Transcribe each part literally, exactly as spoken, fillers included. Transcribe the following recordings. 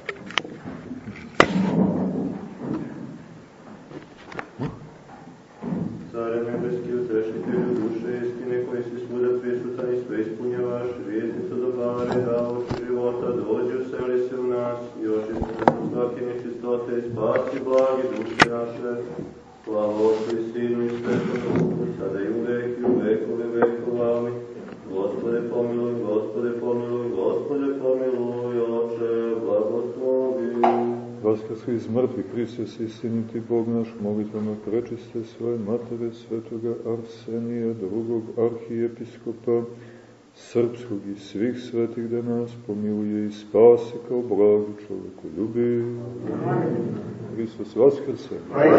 Care nebeski, utešitelju duše istine, koji si svuda prisutan i sve ispunjavaš, vjesnicu dobare, davaoče života, dođi, useli se u nas i očisti nas od svake nečistote i spasi blagi duše naše. Slava Otcu i Sinu i Svetom Duhu, sada i uvek i u vekove vekova. Amin. Gospode pomiluj, Gospode pomiluj, Gospode pomiluj, Oče blagoslovi. Vaskrsli iz mrtvih, Hriste se istiniti Bog naš, molitvama prečiste svoje matere svetoga Arsenija, drugog arhijepiskopa srpskog i svih svetih, da nas pomiluje i spasi kao blagi čoveku ljubi. Hristos vaskrse.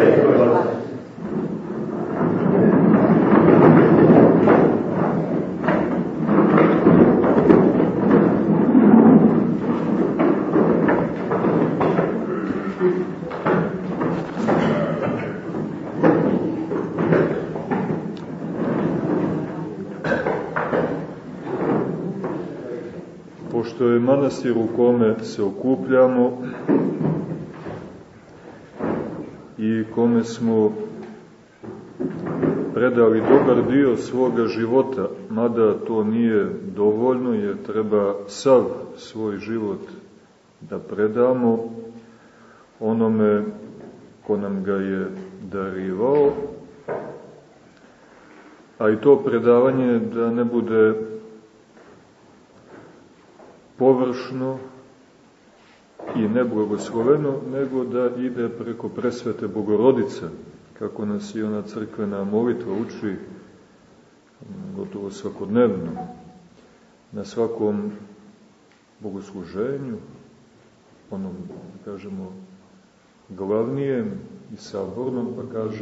Pošto je manastir u kome se okupljamo i kome smo predali dobar dio svoga života, mada to nije dovoljno jer treba sav svoj život da predamo onome ko nam ga je darivao, a i to predavanje da ne bude površno i neblagosloveno, nego da ide preko presvete Bogorodice, kako nas i ona crkvena molitva uči gotovo svakodnevno, na svakom bogosluženju, onom, da kažemo, glavnijem i sabornom, pa kaže,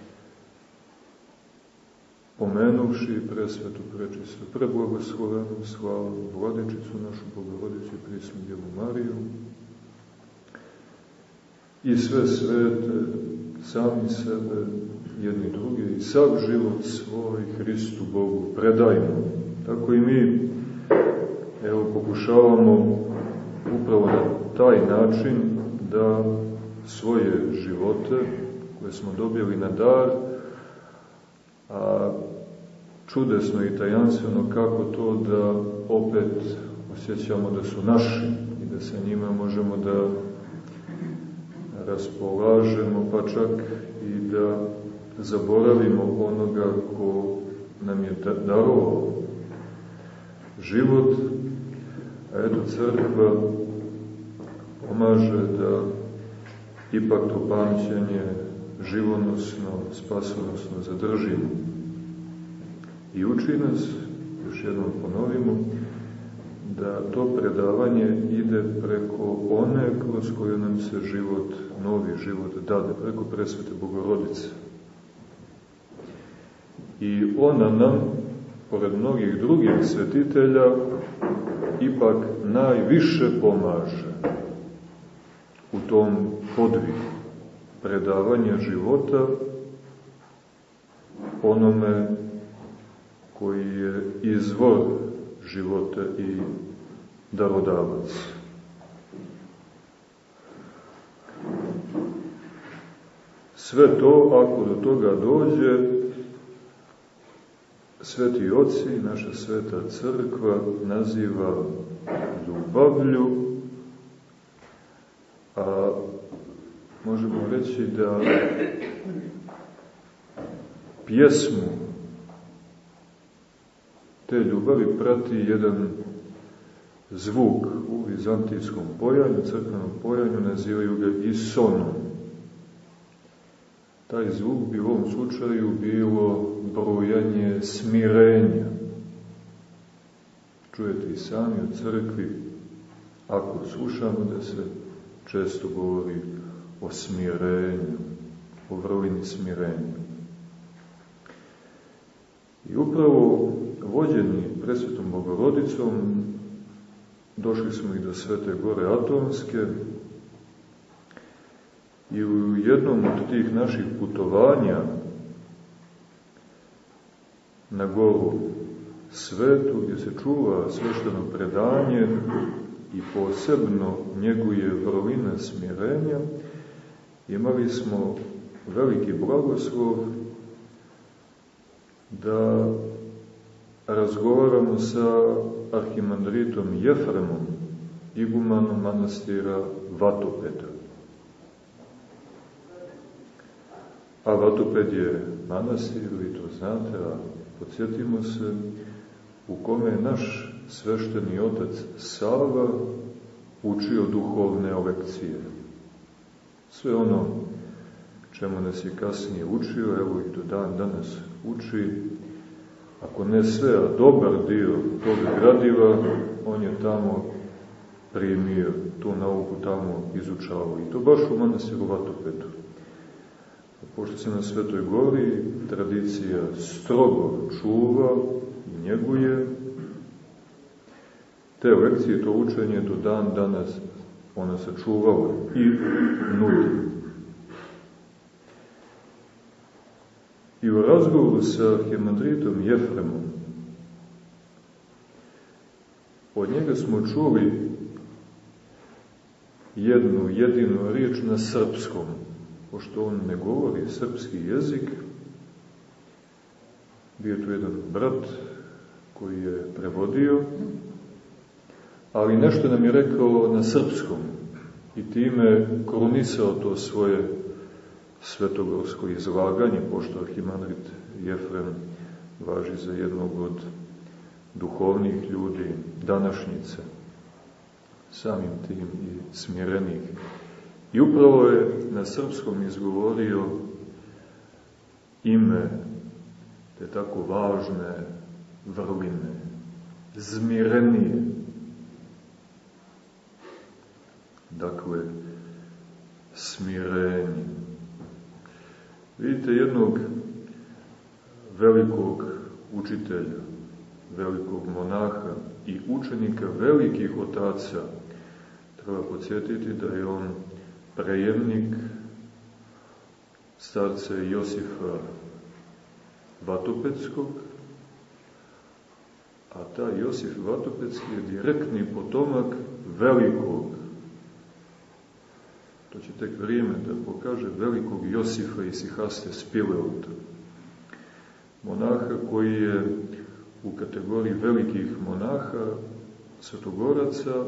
pomenuvši presvetu, prečistu, preblagoslovenu, slavnu Vladičicu našu, Bogorodicu i prisnu Djevu Mariju, i sve svete, sami sebe, jedni druge, i sav život svoj Hristu Bogu predajmo. Tako i mi, evo, pokušavamo upravo na taj način da svoje živote, koje smo dobili na dar, a čudesno i tajanstveno kako to da opet osjećamo da su naši i da sa njima možemo da raspolažemo, pa čak i da zaboravimo onoga ko nam je darovao život, a eto crkva pomaže da ipak to pamćenje živonosno, spasonosno zadržimo. I uči nas, još jednom ponovimo, da to predavanje ide preko one kroz koje nam se život, novi život dade, preko presvete Bogorodice. I ona nam, pored mnogih drugih svetitelja, ipak najviše pomaže u tom podvigu predavanja života onome koji je izvor života i darodavac. Sve to, ako do toga dođe, sveti oci, naša sveta crkva naziva ljubavlju, a možemo reći da pjesmu te ljubavi prati jedan zvuk u vizantijskom pojanju, crkvenom pojanju, nazivaju ga i sonom. Taj zvuk bi u ovom slučaju bilo brojanje smirenja. Čujete i sami u crkvi, ako slušamo, da se često govori o smirenju, o vrlini smirenja. I upravo vođeni presvetom Bogorodicom došli smo i do Svete Gore Atonske i u jednom od tih naših putovanja na Goru Svetu, gdje se čuva svešteno predanje, i posebno njeguje vrline smirenja, imali smo veliki blagoslov da razgovaramo sa arhimandritom Jefremom, igumanom manastira Vatopeda. A Vatoped je manastir, vi to znate, a podsjetimo se, u kome je naš svešteni otac Sava učio duhovne lekcije. Sve ono čemu nas je kasnije učio, evo i do dan danas uči, ako ne sve, a dobar dio tog gradiva, on je tamo primio, tu nauku tamo izučavao. I to baš u manastiru Vatopedu. Pošto se na Svetoj Gori tradicija strogo čuva i njeguje, te lekcije, to učenje do dan danas ona se čuvala i nudi. I u razgovoru sa arhimandritom Jefremom od njega smo čuli jednu jedinu riječ na srpskom, pošto on ne govori srpski jezik. Bio tu jedan brat koji je prevodio, ali nešto nam je rekao na srpskom i time krunisao to svoje svetogorsko izlaganje, pošto arhimandrit Jefrem važi za jednog od duhovnih ljudi današnjice, samim tim i smirenih. I upravo je na srpskom izgovorio ime te tako važne vrline, zmirenije. Dakle, smirenje. Vidite jednog velikog učitelja, velikog monaha i učenika velikih otaca. Treba podsjetiti da je on prejemnik starca Josifa Vatopedskog, a taj Josif Vatopedski je direktni potomak velikog, to će tek vrijeme da pokaže, velikog Josifa Isihaste Spileota, monaha koji je u kategoriji velikih monaha, svetogoraca,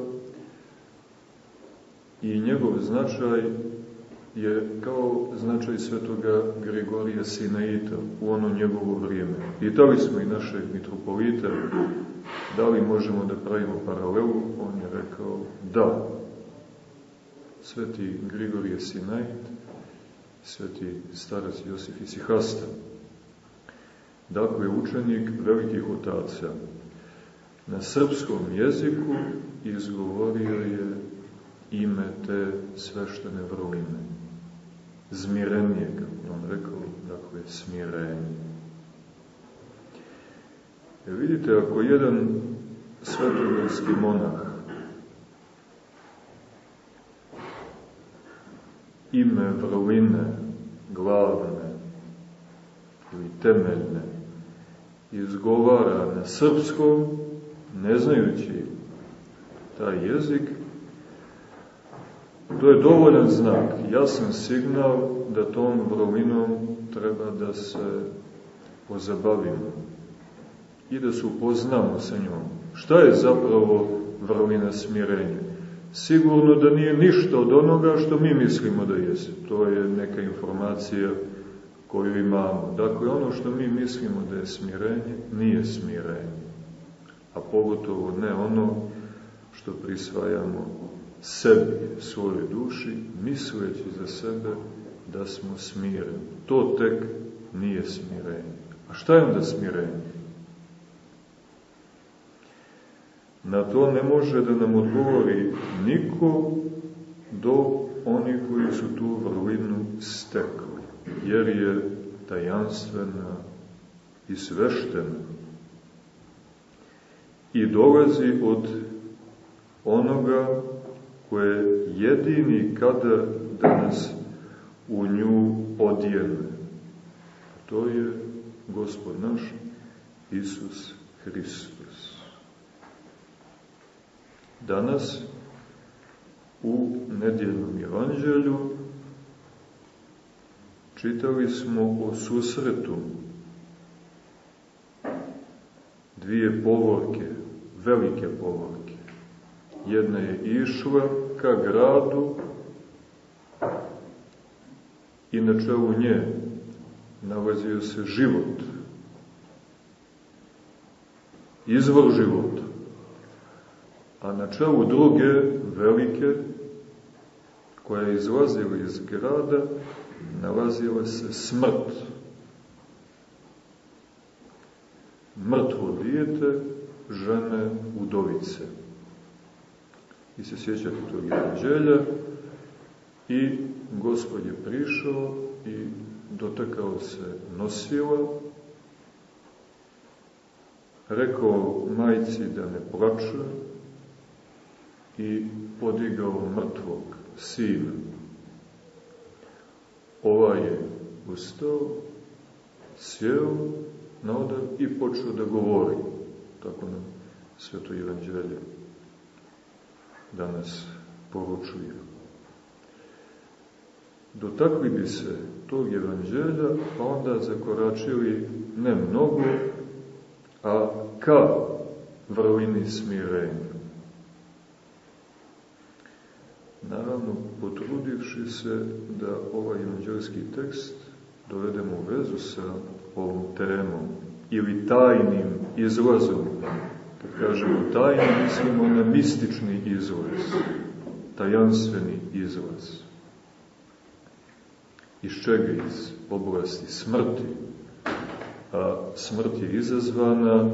i njegov značaj je kao značaj svetoga Grigorija Sinaita u ono njegovo vrijeme. Pitali smo i našeg mitropolita da li možemo da pravimo paralelu, on je rekao da. Sveti Grigorije Sinait, sveti starac Josif Isihasta. Dakle, učenik velikih otaca. Na srpskom jeziku izgovorio je ime te sveštene vrline. Zmirenje, kako on rekao, dakle, smirenje. E vidite, ako jedan svetogorski monah ime vrline, glavne ili temeljne, izgovara na srpskom, ne znajući taj jezik, to je dovoljan znak, jasan signal da tom vrlinom treba da se pozabavimo i da se upoznamo sa njom. Šta je zapravo vrlina smirenja? Sigurno da nije ništa od onoga što mi mislimo da jeste. To je neka informacija koju imamo. Dakle, ono što mi mislimo da je smirenje, nije smirenje. A pogotovo ne ono što prisvajamo sebi, svojoj duši, misleći za sebe da smo smireni. To tek nije smirenje. A šta je onda smirenje? Na to ne može da nam odgovori niko do onih koji su tu vrlinu stekli, jer je tajanstvena i sveštena i dolazi od onoga koje jedini kada da nas u nju odjene. To je Gospod naš Isus Hristos. Danas U nedjeljnom evanđelju čitali smo o susretu dvije povorke, velike povorke. Jedna je išla ka gradu i na čelu nje nalazio se život, izvor života, a na čelu druge, velike, koja je izlazila iz grada, nalazila se smrt. Mrtvo dijete žene udovice. I se sjećate tog evanđelja i Gospod je prišao i dotakao se nosila, rekao majci da ne plače i podigao mrtvog sina. Ovaj je ustao, sjeo na odar i počeo da govori. Tako nam Sveto evanđelje danas poručuje. Dotakli bi se tog evanđelja, pa onda zakoračili ne mnogo, a ka vrlini smirenja. Naravno, potrudivši se da ovaj evanđelski tekst dovedemo u vezu sa ovom temom ili tajnim izlazom. Kad kažemo tajni, mislimo na mistični izlaz, tajanstveni izlaz. Iz čega? Iz oblasti smrti. A smrt je izazvana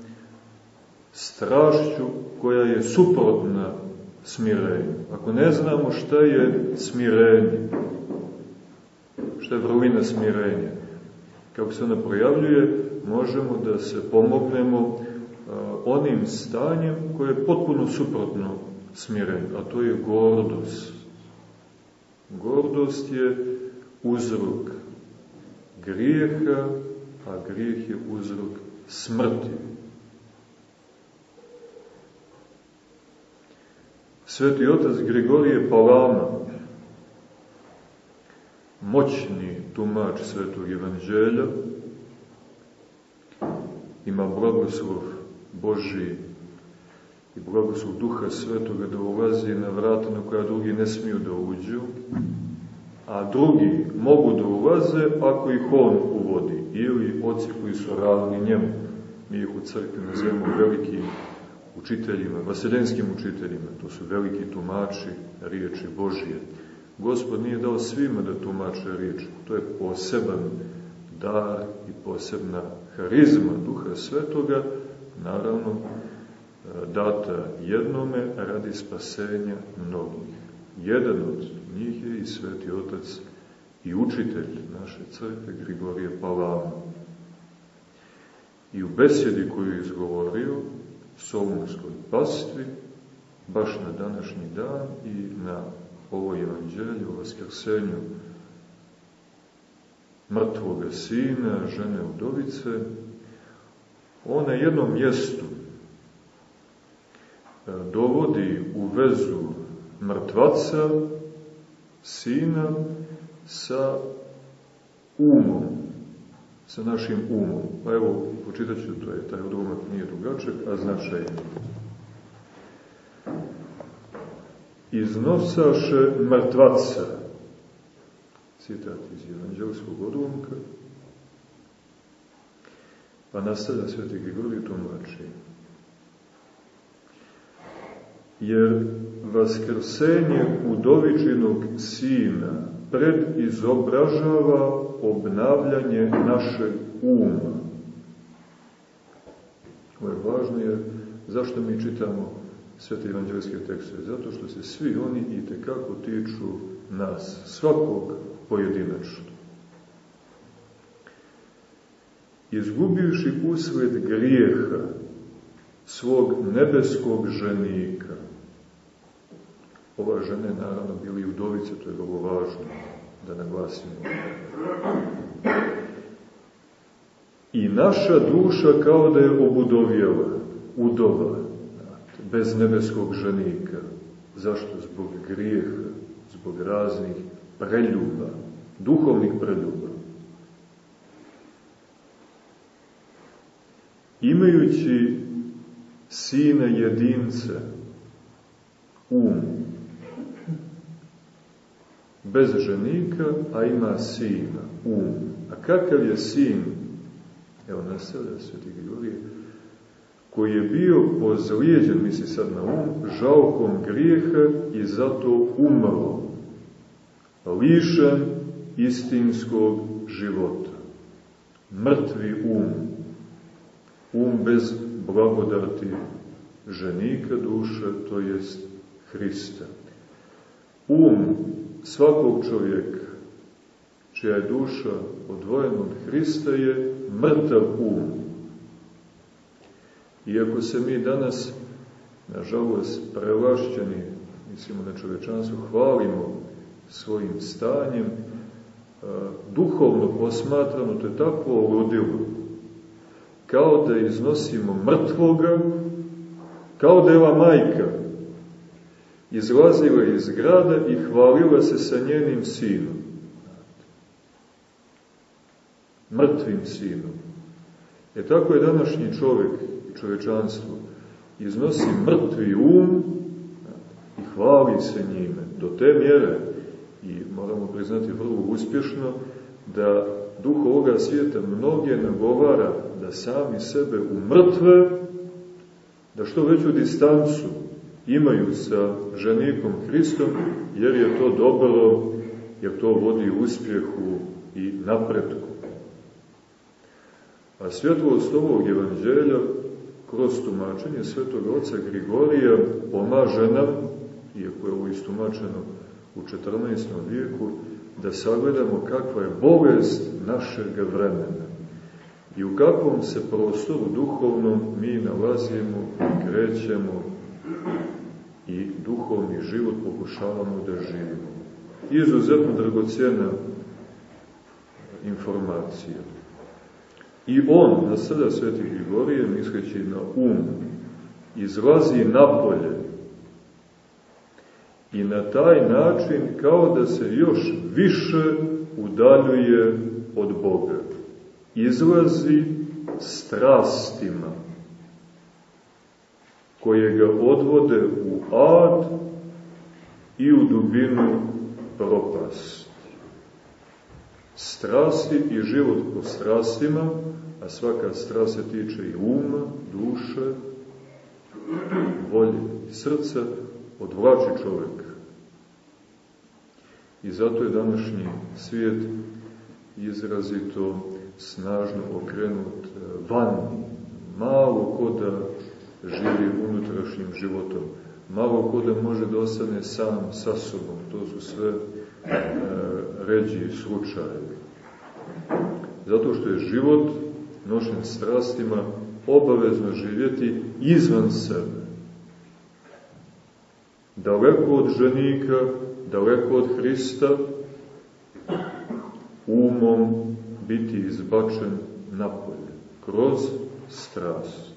strašću koja je suprotna smirenju. Ako ne znamo šta je smirenje, šta je vrlina smirenja, kako se ona projavljuje, možemo da se pomognemo a, onim stanjem koje je potpuno suprotno smirenju, a to je gordost. Gordost je uzrok grijeha, a grijeh je uzrok smrti. Sveti otac Grigorije Palama, moćni tumač Svetog evanđelja, ima blagoslov Božji i blagoslov Duha Svetoga da ulazi na vrata na koja drugi ne smiju da uđu, a drugi mogu da ulaze ako ih on uvodi, ili oci koji su ravni njemu. Mi ih u crkvi nazivamo velikim učiteljima, vaseljenskim učiteljima, to su veliki tumači riječi Božije. Gospod nije dao svima da tumače riječ, to je poseban dar i posebna harizma Duha Svetoga, naravno data jednome radi spasenja mnogih. Jedan od njih je i Sveti Otac i učitelj naše crkve Grigorije Palama. I u besjedi koju je izgovorio Solunskoj pastvi, baš na današnji dan i na ovo evanđelje o vaskrsenju mrtvoga sina, žene udovice, on na jednom mjestu dovodi u vezu mrtvaca, sina, sa umom, sa našim umom. Pa evo, počitat ću, to je, taj odlomak nije dugačak, a značajan. Iznosaše mrtvaca, citat iz evanđelskog odlomka, pa nastavlja Sveti Grigorije tumači. Jer vaskrsenje udovičinog sina predizobražava obnavljanje našeg uma. Ovo je važno jer zašto mi čitamo svete evanđelske tekstove? Zato što se svi oni i tekako tiču nas, svakog pojedinačno. Izgubivši usled grijeha svog nebeskog ženika, ova žena je naravno bili udovice, to je vrlo važno da naglasimo. I naša duša kao da je obudovjela, udova, bez nebeskog ženika. Zašto? Zbog grijeha, zbog raznih preljuba, duhovnih preljuba. Imajući sina jedinca, um, bez ženika, a ima sina, um. A kakav je sin? Evo nastavlja Sveti Grigorije, koji je bio pozlijeđen, misli sad na um, žalkom grijeha i zato umro, lišen istinskog života. Mrtvi um, um bez blagodati ženika duše, to jest Hrista. Um svakog čovjeka, čija je duša odvojena od Hrista, je mrtav um. Iako se mi danas, nažalost, prelašćeni, mislimo na čovječanstvo, hvalimo svojim stanjem, duhovno posmatrano, to je tako ludilo, kao da iznosimo mrtvoga, kao da je ova majka izlazila iz grada i hvalila se sa njenim sinom. Mrtvim sinom. E tako je današnji čovjek i čovječanstvo. Iznosi mrtvi um i hvali se njime. Do te mjere, i moramo priznati vrlo uspješno, da duh ovoga svijeta mnoge nagovara da sami sebe umrtve, da što veću distancu imaju sa ženikom Hristom, jer je to dobro, jer to vodi uspjehu i napretku. A svjetlost ovog evanđelja, kroz tumačenje svetog oca Grigorija, pomaže nam, iako je ovo istumačeno u četrnaestom vijeku, da sagledamo kakva je bolest našeg vremena i u kakvom se prostoru duhovnom mi nalazimo i krećemo i duhovni život pokušavamo da živimo. Izuzetno dragocjena informacija. I on, nastavlja Sveti Grigorije, misleći na um, izlazi napolje i na taj način kao da se još više udaljuje od Boga. Izlazi strastima koje ga odvode u ad i u dubinu propasti. Strasti i život po strastima, a svaka strast se tiče i uma, duše, volje i srca, odvlači čovjeka. I zato je današnji svijet izrazito snažno okrenut van. Malo ko da živi unutrašnjim životom. Malo ko da može da ostane sam sa sobom. To su sve e, ređi slučajevi. Zato što je život nošen strastima obavezno živjeti izvan sebe. Daleko od ženika, daleko od Hrista, umom biti izbačen napolje, kroz strast.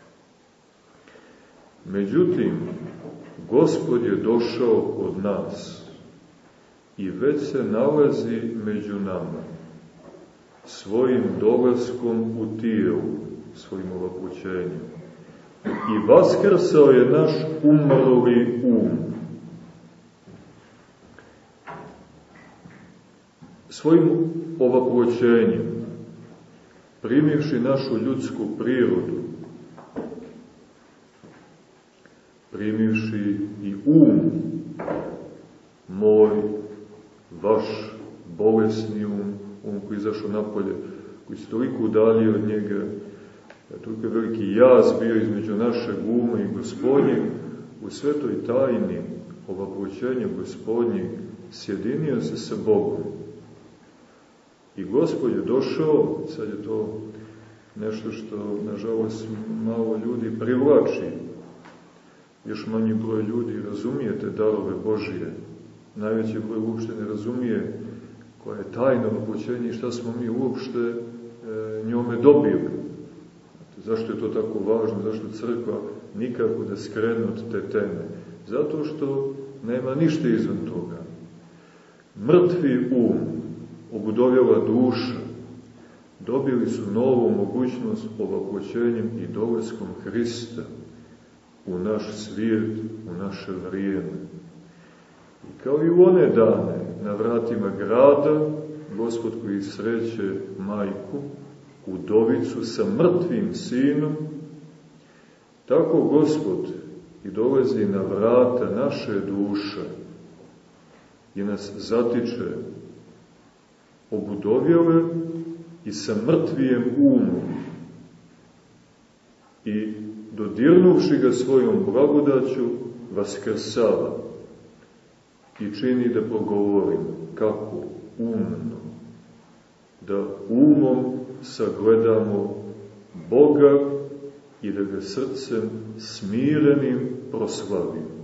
Međutim, Gospod je došao kod nas i već se nalazi među nama, svojim dolaskom u tijelu, svojim ovapućenjem. I vaskrsao je naš umrli um. Svojim ovapućenjem, primivši našu ljudsku prirodu, primivši i um, moj, vaš, bolesni um, um koji izašao napolje, koji se toliko udalio od njega, toliko je veliki jaz bio između našeg uma i Gospodnjeg, u svetoj tajni ovapućenja Gospodnjeg sjedinio se sa Bogom. I Gospod je došao, sad je to nešto što, nažalost, malo ljudi privlači. Još manji broj ljudi razumije te darove Božije. Najveći broj uopšte ne razumije koja je tajna ovapućenja i šta smo mi uopšte e, njome dobili. Zašto je to tako važno? Zašto crkva nikako da skrene od te teme? Zato što nema ništa izvan toga. Mrtvi um, obudovjela duša, dobili su novu mogućnost ovaploćenjem i dolaskom Hrista u naš svijet, u naše vrijeme. I kao i u one dane, na vratima grada, Gospod koji sreće majku, udovicu sa mrtvim sinom, tako Gospod i dolazi na vrata naše duše i nas zatiče obudovjele i sa mrtvijem umom i dodirnuvši ga svojom blagodaću vaskrsava i čini da progovorimo kako umno, da umom sagledamo Boga i da ga srcem smirenim proslavimo.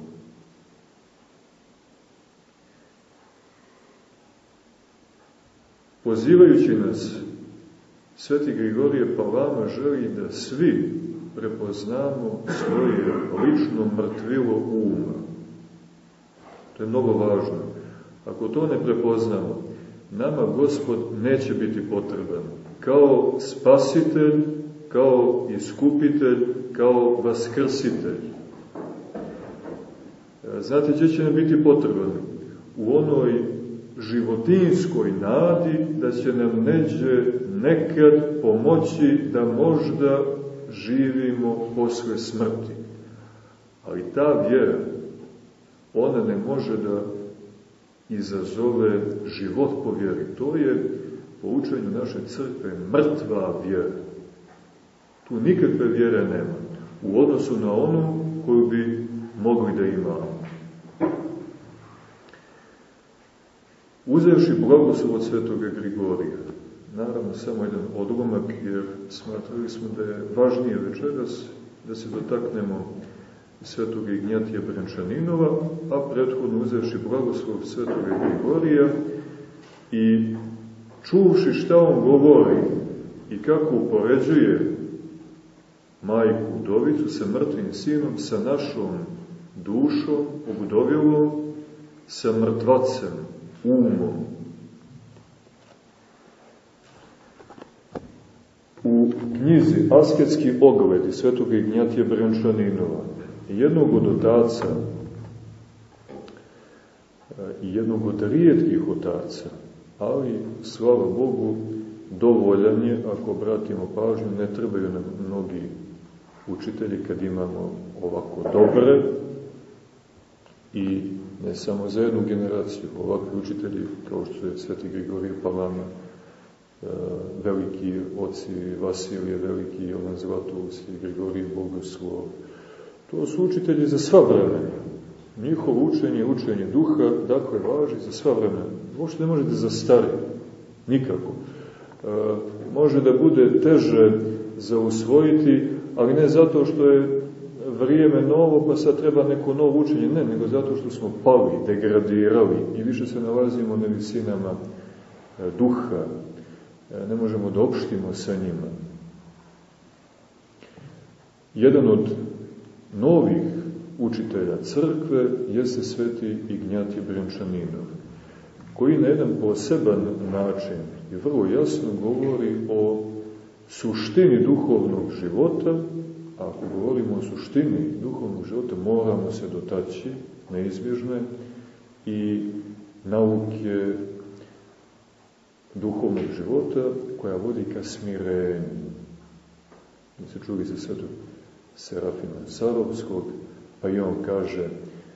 Pozivajući nas, Sveti Grigorije Palama želi da svi prepoznamo svoje lično mrtvilo uma. To je mnogo važno. Ako to ne prepoznamo, nama Gospod neće biti potreban kao spasitelj, kao iskupitelj, kao vaskrsitelj. Znate, gdje će nam biti potreban? U onoj životinjskoj nadi da će nam neđe nekad pomoći da možda živimo posle smrti. Ali ta vjera, ona ne može da izazove život po vjeri. To je, po učenju naše crkve, mrtva vjera. Tu nikakve vjere nema u odnosu na onu koju bi mogli da imamo. Uzevši blagoslov od Svetoga Grigorija, naravno samo jedan odlomak, jer smatrali smo da je važnije večeras da se dotaknemo Svetoga Ignjatija Brjančaninova, a prethodno uzevši blagoslov Svetoga Grigorija i čuvši šta on govori i kako upoređuje majku udovicu sa mrtvim sinom, sa našom dušom, obudovjelom, sa mrtvacem, umom. U knjizi Asketski ogledi Svetoga Ignjatija Brjančaninova, jednog od otaca i jednog od rijetkih otaca, ali, slava Bogu, dovoljan je, ako obratimo pažnju, ne trebaju nam mnogi učitelji kad imamo ovako dobre i ne samo za jednu generaciju, ovakvi učitelji kao što je Sveti Grigorije Palama, veliki oci Vasilije Veliki, Jovan Zlatoust i Grigorije Bogoslov. To su učitelji za sva vremena. Njihovo učenje, učenje duha, dakle, važi za sva vremena. Uopšte ne može da zastari. Nikako. E, može da bude teže za usvojiti, ali ne zato što je vrijeme novo, pa sad treba neko novo učenje. Ne, nego zato što smo pali, degradirali i više se nalazimo na visinama e, duha. E, ne možemo da opštimo sa njima. Jedan od novih učitelja crkve jeste Sveti Ignjatij Brjančaninov, koji na jedan poseban način i vrlo jasno govori o suštini duhovnog života. A ako govorimo o suštini duhovnog života, moramo se dotaći neizbježne i nauke duhovnog života koja vodi ka smirenju. Mi se čuli za Svetog Serafima Sarovskog, pa i on kaže: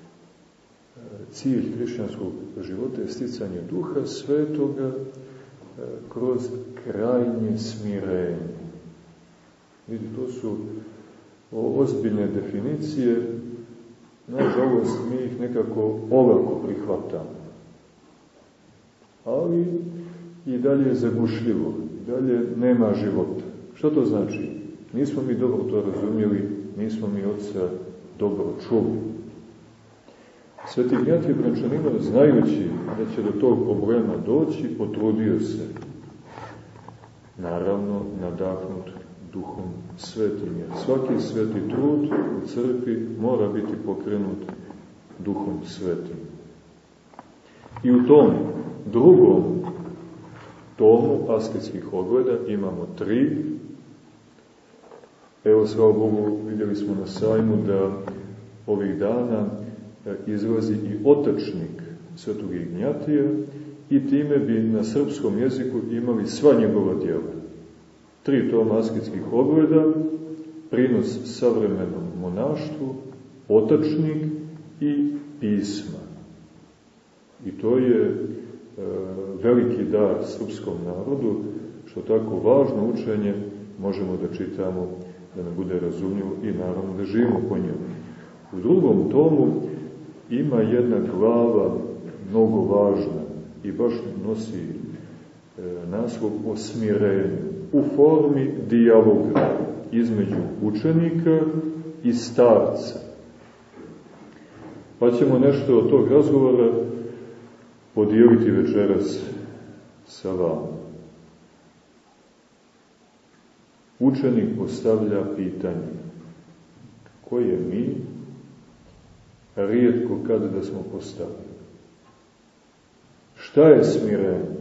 cilj hrišćanskog života je sticanje Duha Svetoga kroz krajnje smirenje. Vidite, to su ozbiljne definicije, nažalost mi ih nekako olako prihvatamo. Ali i dalje je zagušljivo, i dalje nema života. Što to znači? Nismo mi dobro to razumjeli, nismo mi Otca dobro čuli. Sveti Ignjatij Brjančaninov, znajući da će do tog problema doći, potrudio se. Naravno, nadahnut Duhom Svetim. Jer svaki sveti trud u crkvi mora biti pokrenut Duhom Svetim. I u tom drugom tomu asketskih ogleda imamo tri. Evo, slava Bogu, vidjeli smo na sajmu da ovih dana izlazi i otačnik Svetog Ignjatija i time bi na srpskom jeziku imali sva njegova djela. Tri toma asketskih ogleda, prinos savremenom monaštvu, otačnik i pisma. I to je e, veliki dar srpskom narodu, što tako važno učenje možemo da čitamo, da nam bude razumljivo i naravno da živimo po njemu. U drugom tomu ima jedna glava mnogo važna i baš nosi e, naslov o smirenju u formi dijaloga između učenika i starca. Pa ćemo nešto od tog razgovora podijeliti večeras sa vama. Učenik postavlja pitanje koje mi rijetko kada da smo postavili. Šta je smirenje?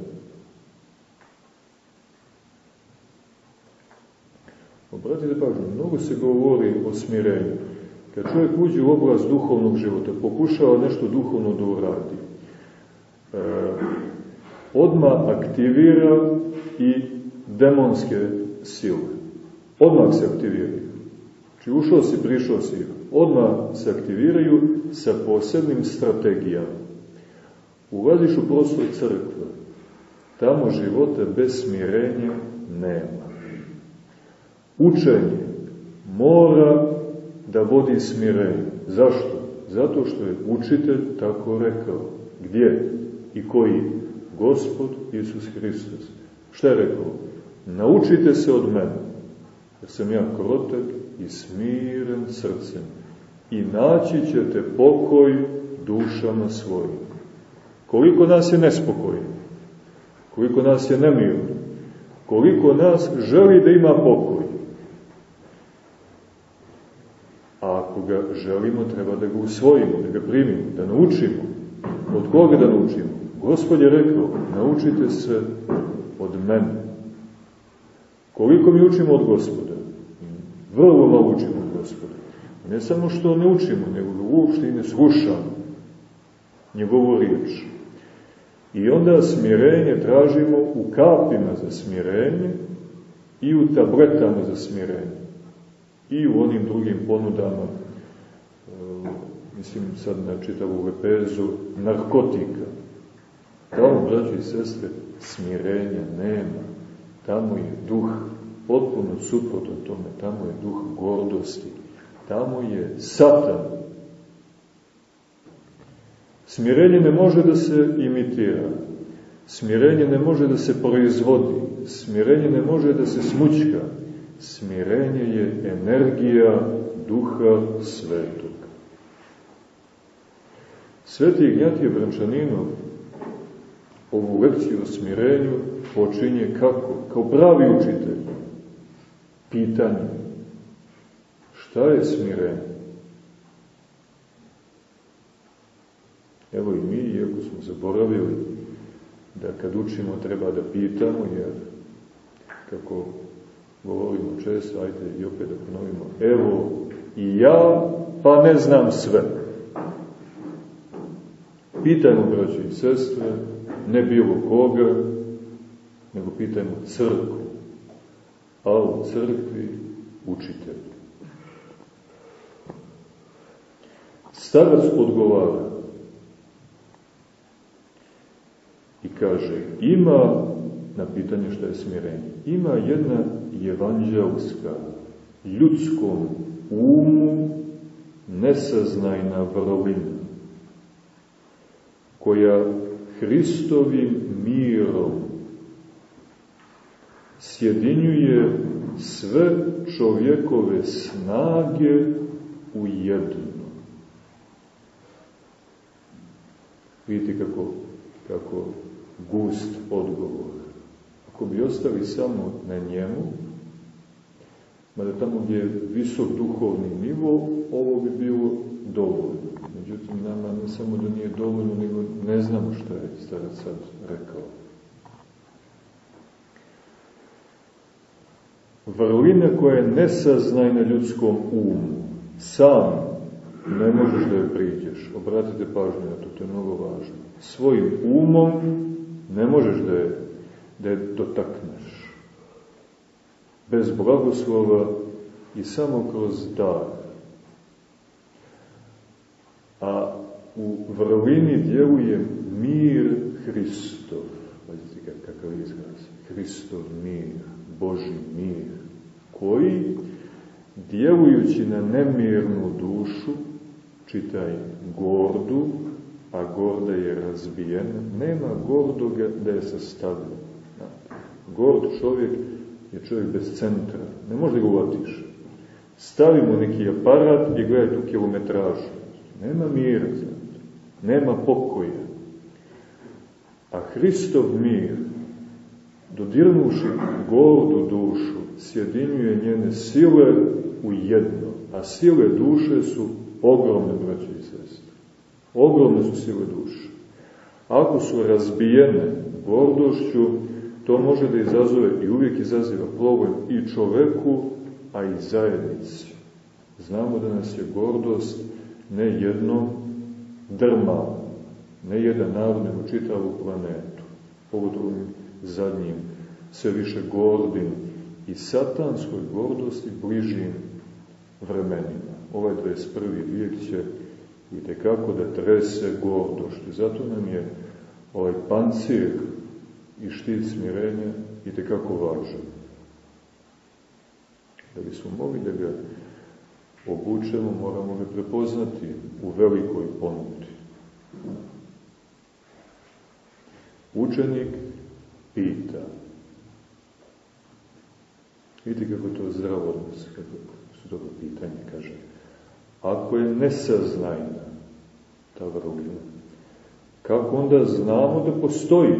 Obratite pažnju, mnogo se govori o smirenju. Kad čovjek uđe u oblast duhovnog života, pokušava nešto duhovno da uradi, e, odmah aktivira i demonske sile. Odmah se aktiviraju. Znači ušao si, prišao si, odmah se aktiviraju sa posebnim strategijama. Ulaziš u prostor crkve, tamo života bez smirenja nema. Učenje mora da vodi smirenje. Zašto? Zato što je učitelj tako rekao. Gdje i koji? Gospod Isus Hristos. Šta je rekao? Naučite se od mene, jer sam ja krotak i smiren srcem, i naći ćete pokoj dušama svojim. Koliko nas je nespokojno, koliko nas je nemirno, koliko nas želi da ima pokoj. A ako ga želimo, treba da ga usvojimo, da ga primimo, da naučimo. Od koga da naučimo? Gospod je rekao, naučite se od mene. Koliko mi učimo od Gospoda? Vrlo malo učimo od Gospoda. Ne samo što ne učimo, nego ga uopšte i ne slušamo njegovu riječ. I onda smirenje tražimo u kapima za smirenje i u tabletama za smirenje. I u onim drugim ponudama, e, mislim sad na čitavu lepezu, narkotika. Tamo, braći i sestre, smirenja nema. Tamo je duh potpuno suprotan tome. Tamo je duh gordosti. Tamo je Satan. Smirenje ne može da se imitira. Smirenje ne može da se proizvodi. Smirenje ne može da se smućka. Smirenje je energija Duha Svetog. Sveti Ignjatije Brančaninov ovu lekciju o smirenju počinje kako? Kao pravi učitelj. Pitanje. Šta je smirenje? Evo i mi, iako smo zaboravili da kad učimo treba da pitamo, jer kako govorimo često, ajde i opet da ponovimo, evo i ja, pa ne znam sve. Pitajmo, braći i sestre, ne bilo koga, nego pitajmo crkvu, a u crkvi učitelj. Starac odgovara i kaže, ima, na pitanje šta je smirenje, ima jedna evanđelska, ljudskom umu nesaznajna vrlina, koja Hristovim mirom sjedinjuje sve čovjekove snage u jedno. Vidite kako, kako gust odgovor. Ako bi ostali samo na njemu, mada tamo gdje je visok duhovni nivo, ovo bi bilo dovoljno. Međutim, nama ne samo da nije dovoljno, nego ne znamo što je starac sad rekao. Vrlina koja je nesaznajna ljudskom umu, sam ne možeš da je priđeš. Obratite pažnju na to, to je mnogo važno. Svojim umom ne možeš da je, da je dotakneš. Bez blagoslova i samo kroz dar. A u vrlini djeluje mir Hristov. Pazite kakav izraz. Hristov mir, Božji mir, koji, djelujući na nemirnu dušu, čitaj gordu, a gorda je razbijena, nema gordoga da je sastavljen. Gord čovjek je čovjek bez centra, ne može da ga uvatiš. Stavimo neki aparat i gledaj tu kilometražu. Nema mira, nema pokoja. A Hristov mir, dodirnuši gordu dušu, sjedinjuje njene sile u jedno. A sile duše su ogromne, braće i sestre. Ogromne su sile duše. Ako su razbijene gordošću, to može da izazove i uvijek izaziva problem i čoveku, a i zajednici. Znamo da nas je gordost ne jedno drma, ne jedan narod, nego čitavu planetu. Pogotovo zadnjim, sve više gordim i satanskoj gordosti bližim vremenima. Ovaj dvadeset prvi vijek će itekako da trese gordošću. Zato nam je ovaj pancir i štit smirenja itekako važan. Da bismo mogli da ga obučemo, moramo ga prepoznati u velikoj ponudi. Učenik pita. Vidite kako to zdravo odnos, kako su dobro pitanje, kaže. Ako je nesaznajna ta vrlina, kako onda znamo da postoji?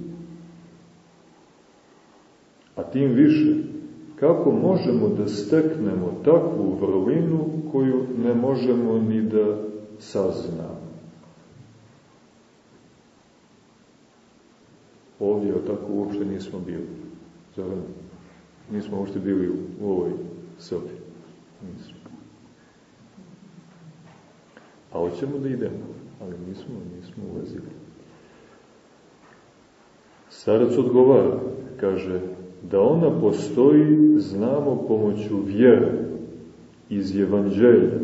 A tim više, kako možemo da steknemo takvu vrlinu koju ne možemo ni da saznamo? Ovdje o tako uopšte nismo bili. Zoran, nismo uopšte bili u ovoj sobi. Nismo. A hoćemo da idemo, ali nismo, nismo ulazili. Starac odgovara, kaže, da ona postoji, znamo pomoću vjere iz evanđelja.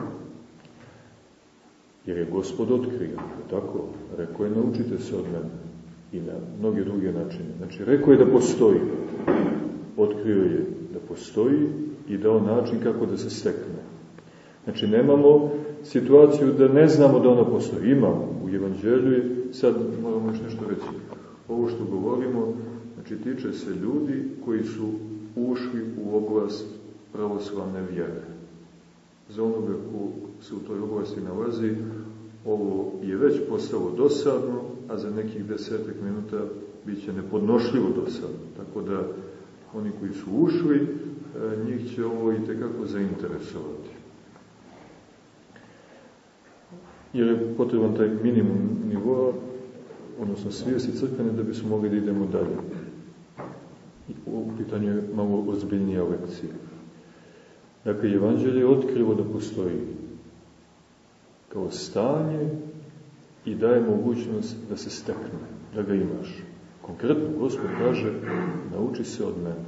Jer je Gospod otkrio, tako? Rekao je, naučite se od mene. I na mnoge druge načine. Znači, rekao je da postoji. Otkrio je da postoji i dao način kako da se stekne. Znači, nemamo situaciju da ne znamo da ona postoji. Imamo u evanđelju, sad moramo još nešto reći. Ovo što govorimo, znači, tiče se ljudi koji su ušli u oblast pravoslavne vjere. Za onoga ko se u toj oblasti nalazi, ovo je već postalo dosadno, a za nekih desetak minuta bit će nepodnošljivo dosadno. Tako da oni koji su ušli, njih će ovo i tekako zainteresovati. Jer je potreban taj minimum nivoa, odnosno svijesti crkvene, da bismo mogli da idemo dalje. U pitanju je malo ozbiljnija lekcija. Dakle, evanđelje je otkrivo da postoji kao stanje i daje mogućnost da se stekne, da ga imaš. Konkretno, Gospod kaže, nauči se od mene.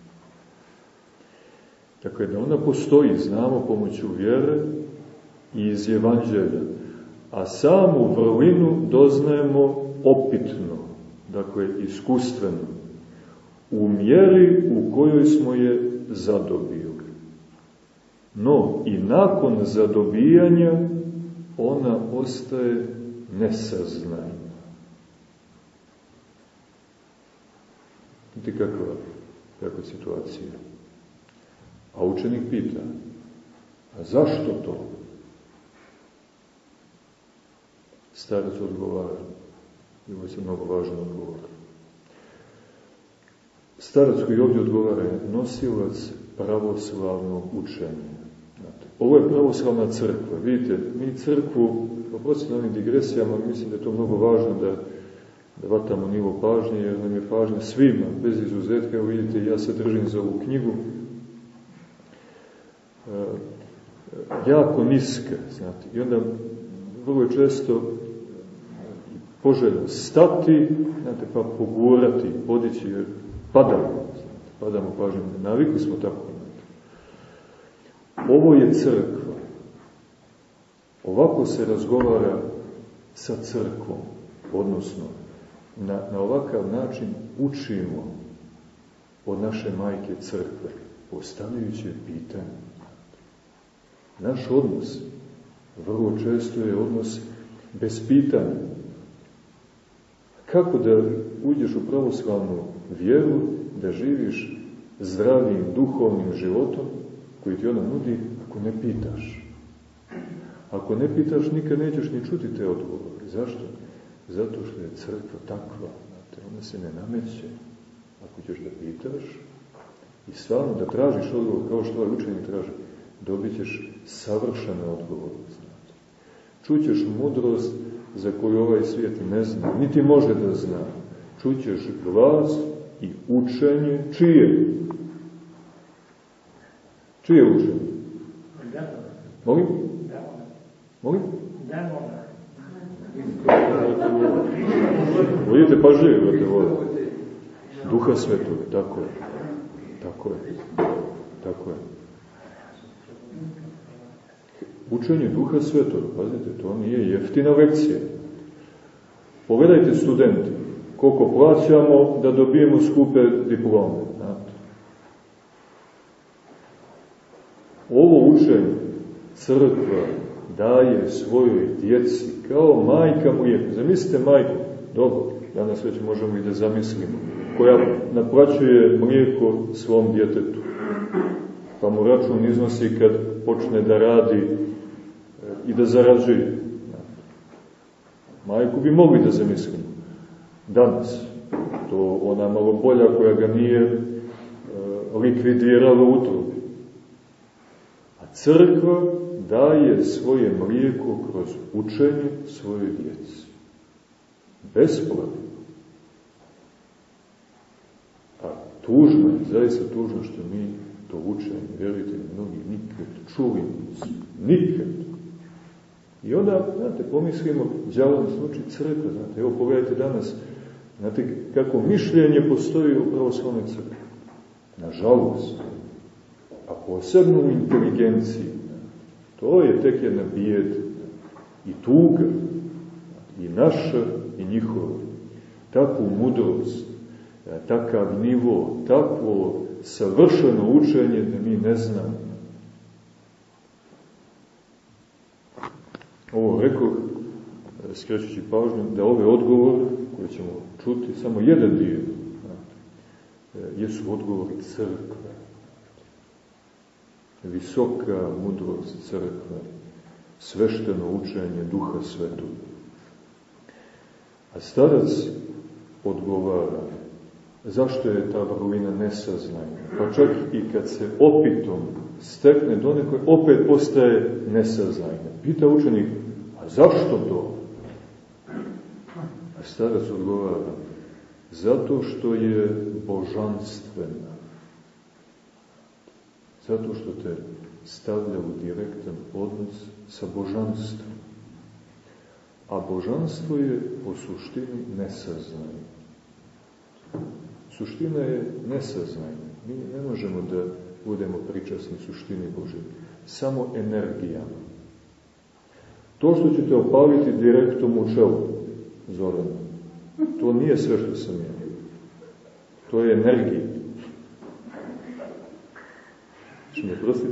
Dakle, da ona postoji, znamo pomoću vjere i iz evanđelja, a samu vrlinu doznajemo opitno, dakle, iskustveno, u mjeri u kojoj smo je zadobili. No, i nakon zadobijanja, ona ostaje nesaznajna. Vidite kakva, kakva situacija. A učenik pita, a zašto to? Starac odgovara, i ovo je mnogo važan odgovor. Starac koji ovdje odgovara je nosilac pravoslavnog učenja. Znate, ovo je pravoslavna crkva. Vidite, mi crkvu, oprostite na ovim digresijama, mislim da je to mnogo važno da, da vatamo nivo pažnje, jer nam je pažnja svima, bez izuzetka. Evo vidite, ja se držim za ovu knjigu. E, jako niska, znate, i onda vrlo je često poželjno stati, znate, pa pogurati, podići, jer padamo, znate, padamo pažnjom, navikli smo tako. Znate. Ovo je crkva. Ovako se razgovara sa crkvom, odnosno na, na ovakav način učimo od naše majke crkve, postavljajući pitanje. Naš odnos vrlo često je odnos bez pitanja. Kako da uđeš u pravoslavnu vjeru, da živiš zdravim, duhovnim životom koji ti ona nudi, ako ne pitaš? Ako ne pitaš, nikad nećeš ni čuti te odgovore. Zašto? Zato što je crkva takva. Znate, ona se ne nameće. Ako ćeš da pitaš i stvarno da tražiš odgovor, kao što ovaj učenik traži, dobit ćeš savršene odgovore. Znate. Čućeš mudrost za koju ovaj svijet ne zna, niti može da zna. Čućeš glas i učenje čije? Čije učenje? Molim? Molim? Vidite, pažljivo, vrte vode. Duha Svetoga, tako je. Tako je. Tako je. Učenje Duha Svetoga, pazite, to nije jeftina lekcija. Pogledajte studenti, koliko plaćamo da dobijemo skupe diplome. Znate. Ovo učenje crkva daje svojoj djeci, kao majka mlijeko. Zamislite majku, dobro, danas već možemo i da zamislimo, koja naplaćuje mlijeko svom djetetu. Pa mu račun iznosi kad počne da radi i da zarađuje. Majku bi mogli da zamislimo. Danas, to ona malo bolja koja ga nije e, likvidirala u utrobi. A crkva daje svoje mlijeko kroz učenje svojoj djeci. Besplatno. A tužno je, zaista tužno što mi to učenje, vjerujte mi, mnogi nikad čuli nisu. Nikad. I onda, znate, pomislimo, đavo nas uči crkva, znate, evo pogledajte danas, znate, kako mišljenje postoji u pravoslavnoj crkvi. Nažalost, a posebno u inteligenciji, to je tek jedna bijeda i tuga, i naša i njihova. Takvu mudrost, takav nivo, takvo savršeno učenje da mi ne znamo. Ovo rekao, skrećući pažnju, da ove odgovore koje ćemo čuti, samo jedan dio, jesu odgovori crkve. Visoka mudrost crkve, svešteno učenje Duha Svetog. A starac odgovara, zašto je ta vrlina nesaznanja? Pa čak i kad se opitom stekne donekle, opet postaje nesaznanja. Pita učenik, a zašto to? A starac odgovara, zato što je božanstvena. Zato što te stavlja u direktan odnos sa božanstvom. A božanstvo je po suštini nesaznanje. Suština je nesaznanje. Mi ne možemo da budemo pričasni suštini Božje. Samo energijama. To što ćete opaliti direktom u čelu, Zorana, to nije sve što sam ja. To je energija. Što me prostite?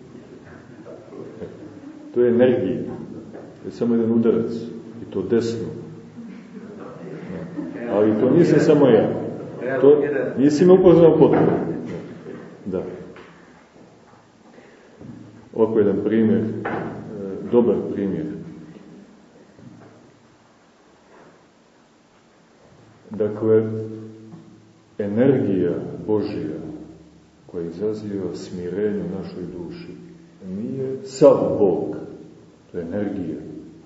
To je energija. To je samo jedan udarac. I to desno. Ali to nisam samo ja. To nisi me upoznao potpuno. Da. Ovako jedan primjer, dobar primjer. Dakle, energija Božja koja izaziva smirenje u našoj duši, nije sav Bog, to je energija.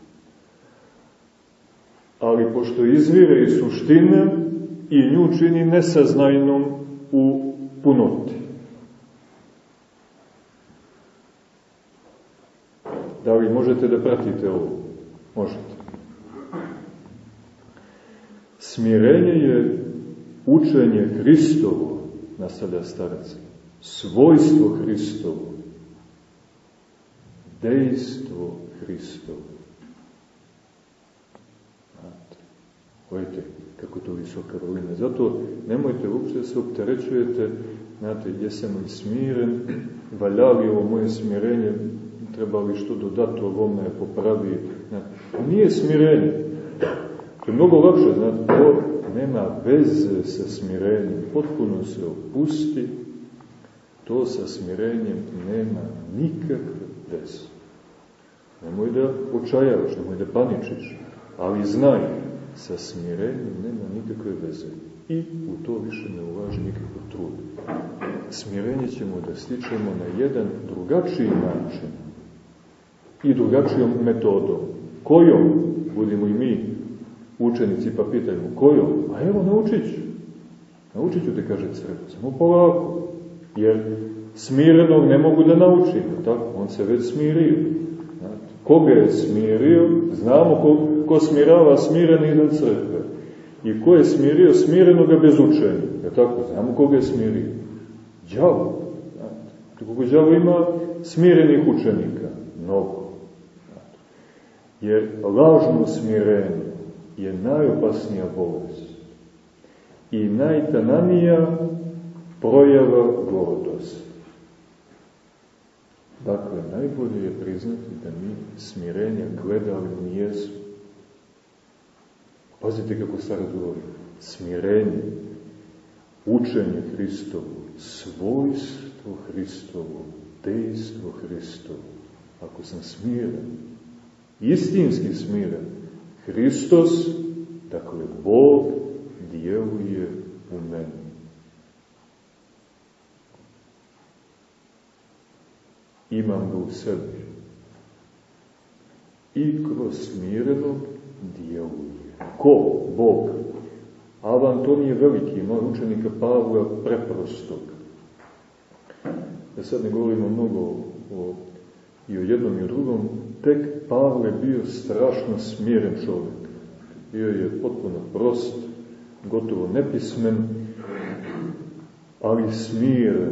Ali pošto izvire iz suštine i nju čini nesaznajnom u punoti. Da li možete da pratite ovo? Možete. Smirenje je učenje Hristovo, nastavlja starac, svojstvo Hristovo, dejstvo Hristovo. Znate, gledajte kako to visoka vrlina. Zato nemojte uopšte se opterećujete, znate, jesam li smiren, valja li ovo moje smirenje, treba li što dodati ovome, popravi. Znate, nije smirenje. To je mnogo lakše, znate, to nema veze sa smirenjem. Potpuno se opusti, to sa smirenjem nema nikakve veze. Nemoj da očajavaš, nemoj da paničiš, ali znaj, sa smirenjem nema nikakve veze. I u to više ne ulaži nikakav trud. Smirenje ćemo da stičemo na jedan drugačiji način i drugačijom metodom. Kojom? Budimo i mi učenici pa pitajmo, kojom? A evo, naučit ću. Naučit ću te, kaže crkva, samo polako. Jer smirenog ne mogu da naučim, tako? On se već smirio. Koga je smirio? Znamo ko, ko smirava smireni iznad crkve. I ko je smirio smirenoga bez učenja. Je tako? Znamo koga je smirio. Đavo. Koliko đavo ima smirenih učenika? Mnogo. Jer lažno smirenje je najopasnija bolest i najtananija projava gordosti. Dakle, najbolje je priznati da mi smirenja gledali nijesu. Pazite kako starac govori. Smirenje, učenje Hristovo, svojstvo Hristovo, dejstvo Hristovo. Ako sam smiren, istinski smiren, Hristos, dakle, Bog, djeluje u meni. Imam ga u sebi. I kroz smirenog djeluje. Ko? Bog. Ava Antonije Veliki, moj učenika Pavla preprostog. Ja sad ne govorimo mnogo o, i o jednom i o drugom, tek Pavle bio strašno smiren čovjek. Bio je potpuno prost, gotovo nepismen, ali smiren.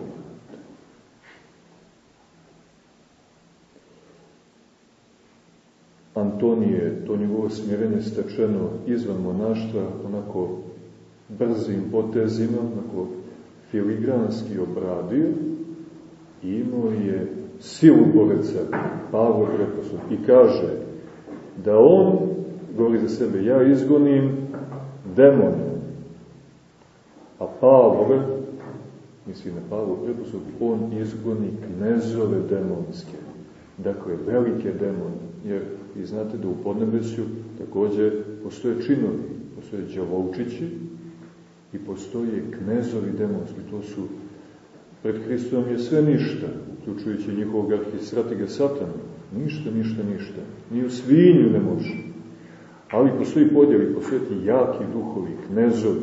Antonije, to njegovo smirenje stečeno izvan monaštva, onako brzim potezima, onako filigranski obradio i imao je silu pored sebe, Pavlo preposled, i kaže da on, govori za sebe, ja izgonim demone, a Pavle, misli na Pavlo preposled, on izgoni knezove demonske, dakle velike demone, jer vi znate da u podnebesju također postoje činovi, postoje đavolčići i postoje knezovi demonski, to su, pred Hristom je sve ništa, uključujući njihovog arhistratega Satana, ništa, ništa, ništa, ni u svinju ne može, ali postoji podjeli, postoje ti jaki duhovi, knezovi,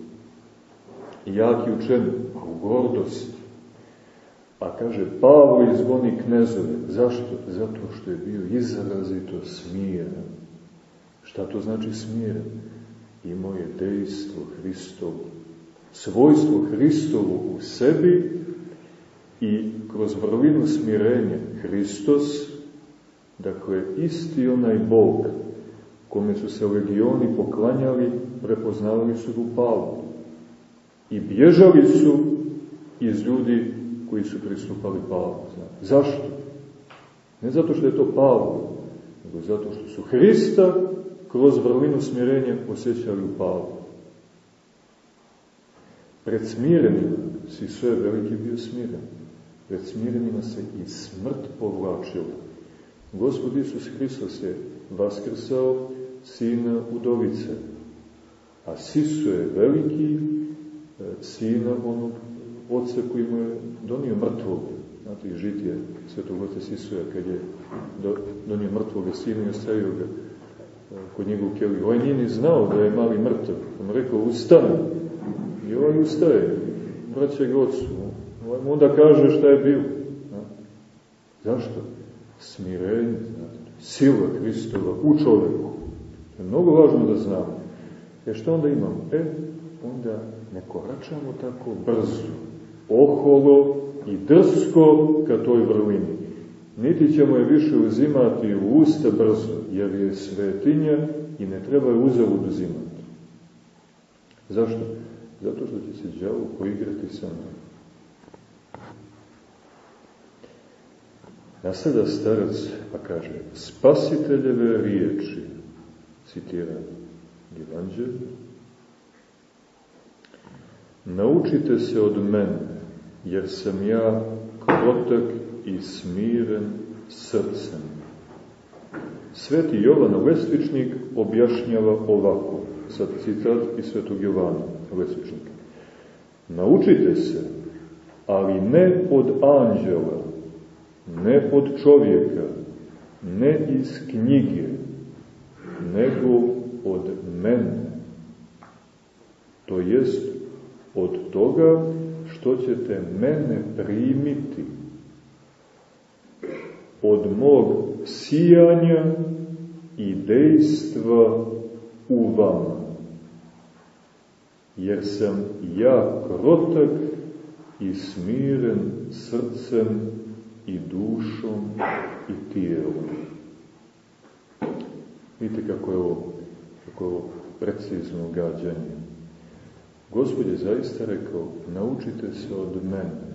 jaki učeni, a u gordosti. A kaže, Pavlo izgoni knezove. Zašto? Zato što je bio izrazito smiren. Šta to znači smiren? Imao je dejstvo Hristovo. Svojstvo Hristovo u sebi i kroz vrlinu smirenja Hristos, dakle, isti onaj Bog kome su se legioni poklanjali, prepoznavali su u Pavlu. I bježali su iz ljudi koji su pristupali Pavlu. Zašto? Ne zato što je to Pavlo, nego zato što su Hrista kroz vrlinu smirenja osjećali u Pavlu. Pred smirenima si sve veliki bio smiren. Pred smirenima se i smrt povlačila. Gospod Isus Hristos je vaskrsao sina udovice, a Siso je veliki sina onog oca koji mu je donio mrtvog. znate, i žitije svetog oca Sisuja, kad je do, donio mrtvoga sina i ostavio ga kod njegovu keliju. Ovaj nije ni znao da je mali mrtav. On mu rekao, ustane. I ovaj ustaje. Vraća ga ocu. Ovaj mu onda kaže šta je bilo. Zašto? Smirenje, znate. Sila Hristova u čovjeku. To je mnogo važno da znamo. E što onda imamo? E, onda ne koračamo tako brzo, oholo i drsko ka toj vrlini. Niti ćemo je više uzimati u usta brzo, jer je svetinja i ne treba je uzalud uzimati. Zašto? Zato što će se đavo poigrati sa nama. Nasleda starac pa kaže, spasiteljeve riječi, citiram Evanđelje, naučite se od mene, jer sam ja krotak i smiren srcem. Sveti Jovan Lestvičnik objašnjava ovako, sad citat iz svetog Jovana Lestvičnika. Naučite se, ali ne od anđela, ne od čovjeka, ne iz knjige, nego od mene. To jest od toga što ćete mene primiti, od mog sijanja i dejstva u vama. Jer sam ja krotak i smiren srcem i dušom i tijelom. Vidite kako je ovo, kako je ovo precizno gađanje. Gospod je zaista rekao, naučite se od mene.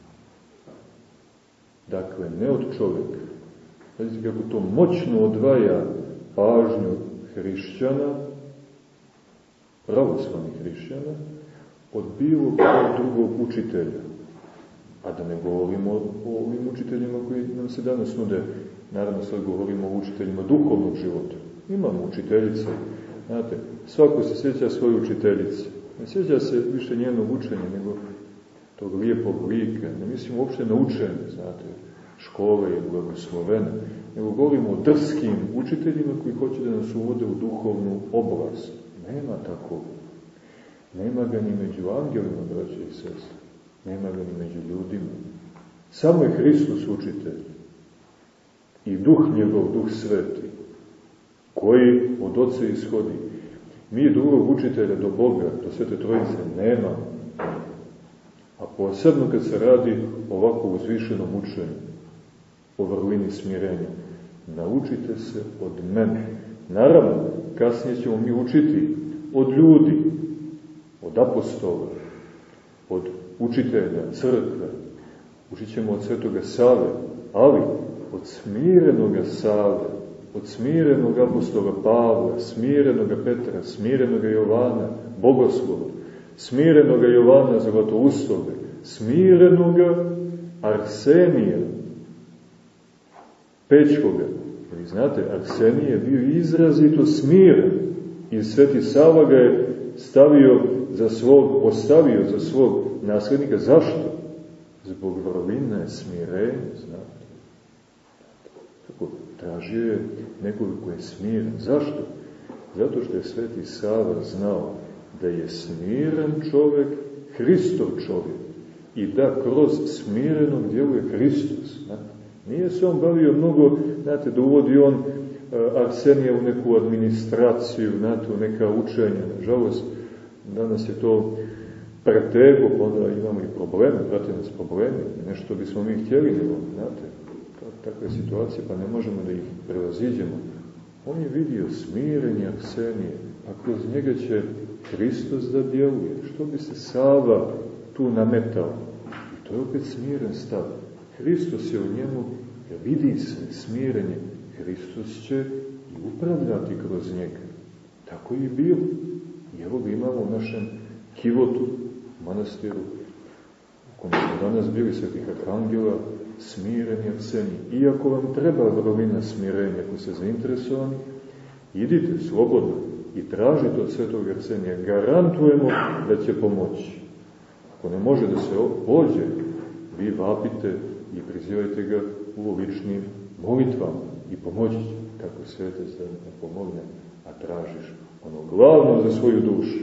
Dakle, ne od čovjeka. Vidite kako to moćno odvaja pažnju hrišćana, pravoslavnih hrišćana, od bilo kojeg drugog učitelja. A da ne govorimo o ovim učiteljima koji nam se danas nude. Naravno, sad govorimo o učiteljima duhovnog života. Imamo učiteljice, znate, svako se sjeća svoje učiteljice. Ne sjeća se više njenog učenja, nego tog lijepog lika. Ne mislim uopšte na učenje, znate, škola je blagoslovena, nego govorimo o drskim učiteljima koji hoće da nas uvode u duhovnu oblast. Nema tako. Nema ga ni među angelima, braće i sestre. Nema ga ni među ljudima. Samo je Hristos učitelj. I duh njegov, duh sveti, koji od Oca ishodi. Mi drugog učitelja do Boga, do Svete Trojice, nemamo. A posebno kad se radi o ovako uzvišenom učenju, o vrlini smirenja. Naučite se od mene. Naravno, kasnije ćemo mi učiti od ljudi, od apostola, od učitelja, crkve. Učit ćemo od Svetoga Save, ali od smirenoga Save, od smirenog apostola Pavla, smirenoga Petra, smirenoga Jovana, Bogoslova, smirenoga Jovana Zlatoustove, smirenoga Arsenija Pečkoga. Vi znate, Arsenije je bio izrazito smiren i Sveti Sava ga je stavio za svog, ostavio za svog naslednika. Zašto? Zbog vrline smirenja, znate. Tako, tražio je nekoga koji je smiren. Zašto? Zato što je Sveti Sava znao da je smiren čovjek, Hristov čovjek, i da kroz smirenog djeluje Hristos. Znate. Nije se on bavio mnogo, znate, da uvodi on uh, Arsenija u neku administraciju, znate, u neka učenja. Nažalost, danas je to pretego, pa onda imamo i probleme, prate nas problemi, nešto bismo mi htjeli, nego, znate, takve situacije, pa ne možemo da ih prevaziđemo. On je vidio smirenje Arsenije, a kroz njega će Hristos da djeluje. Što bi se Sava tu nametao? I to je opet smiren stav. Hristos je u njemu, vidi se smirenje. Hristos će i upravljati kroz njega. Tako i bilo. I evo ga imamo u našem kivotu, manastiru, u kojem smo danas bili svetih arhangela, smireni Arsenij. Iako vam treba vrlina smirenja, ako ste zainteresovani, idite slobodno i tražite od svetog Arsenija. Garantujemo da će pomoći. Ako ne može da se pođe, vi vapite i prizivajte ga u ličnim molitvama i pomoći će, kako Svetac da ne pomogne, a tražiš ono glavno za svoju dušu.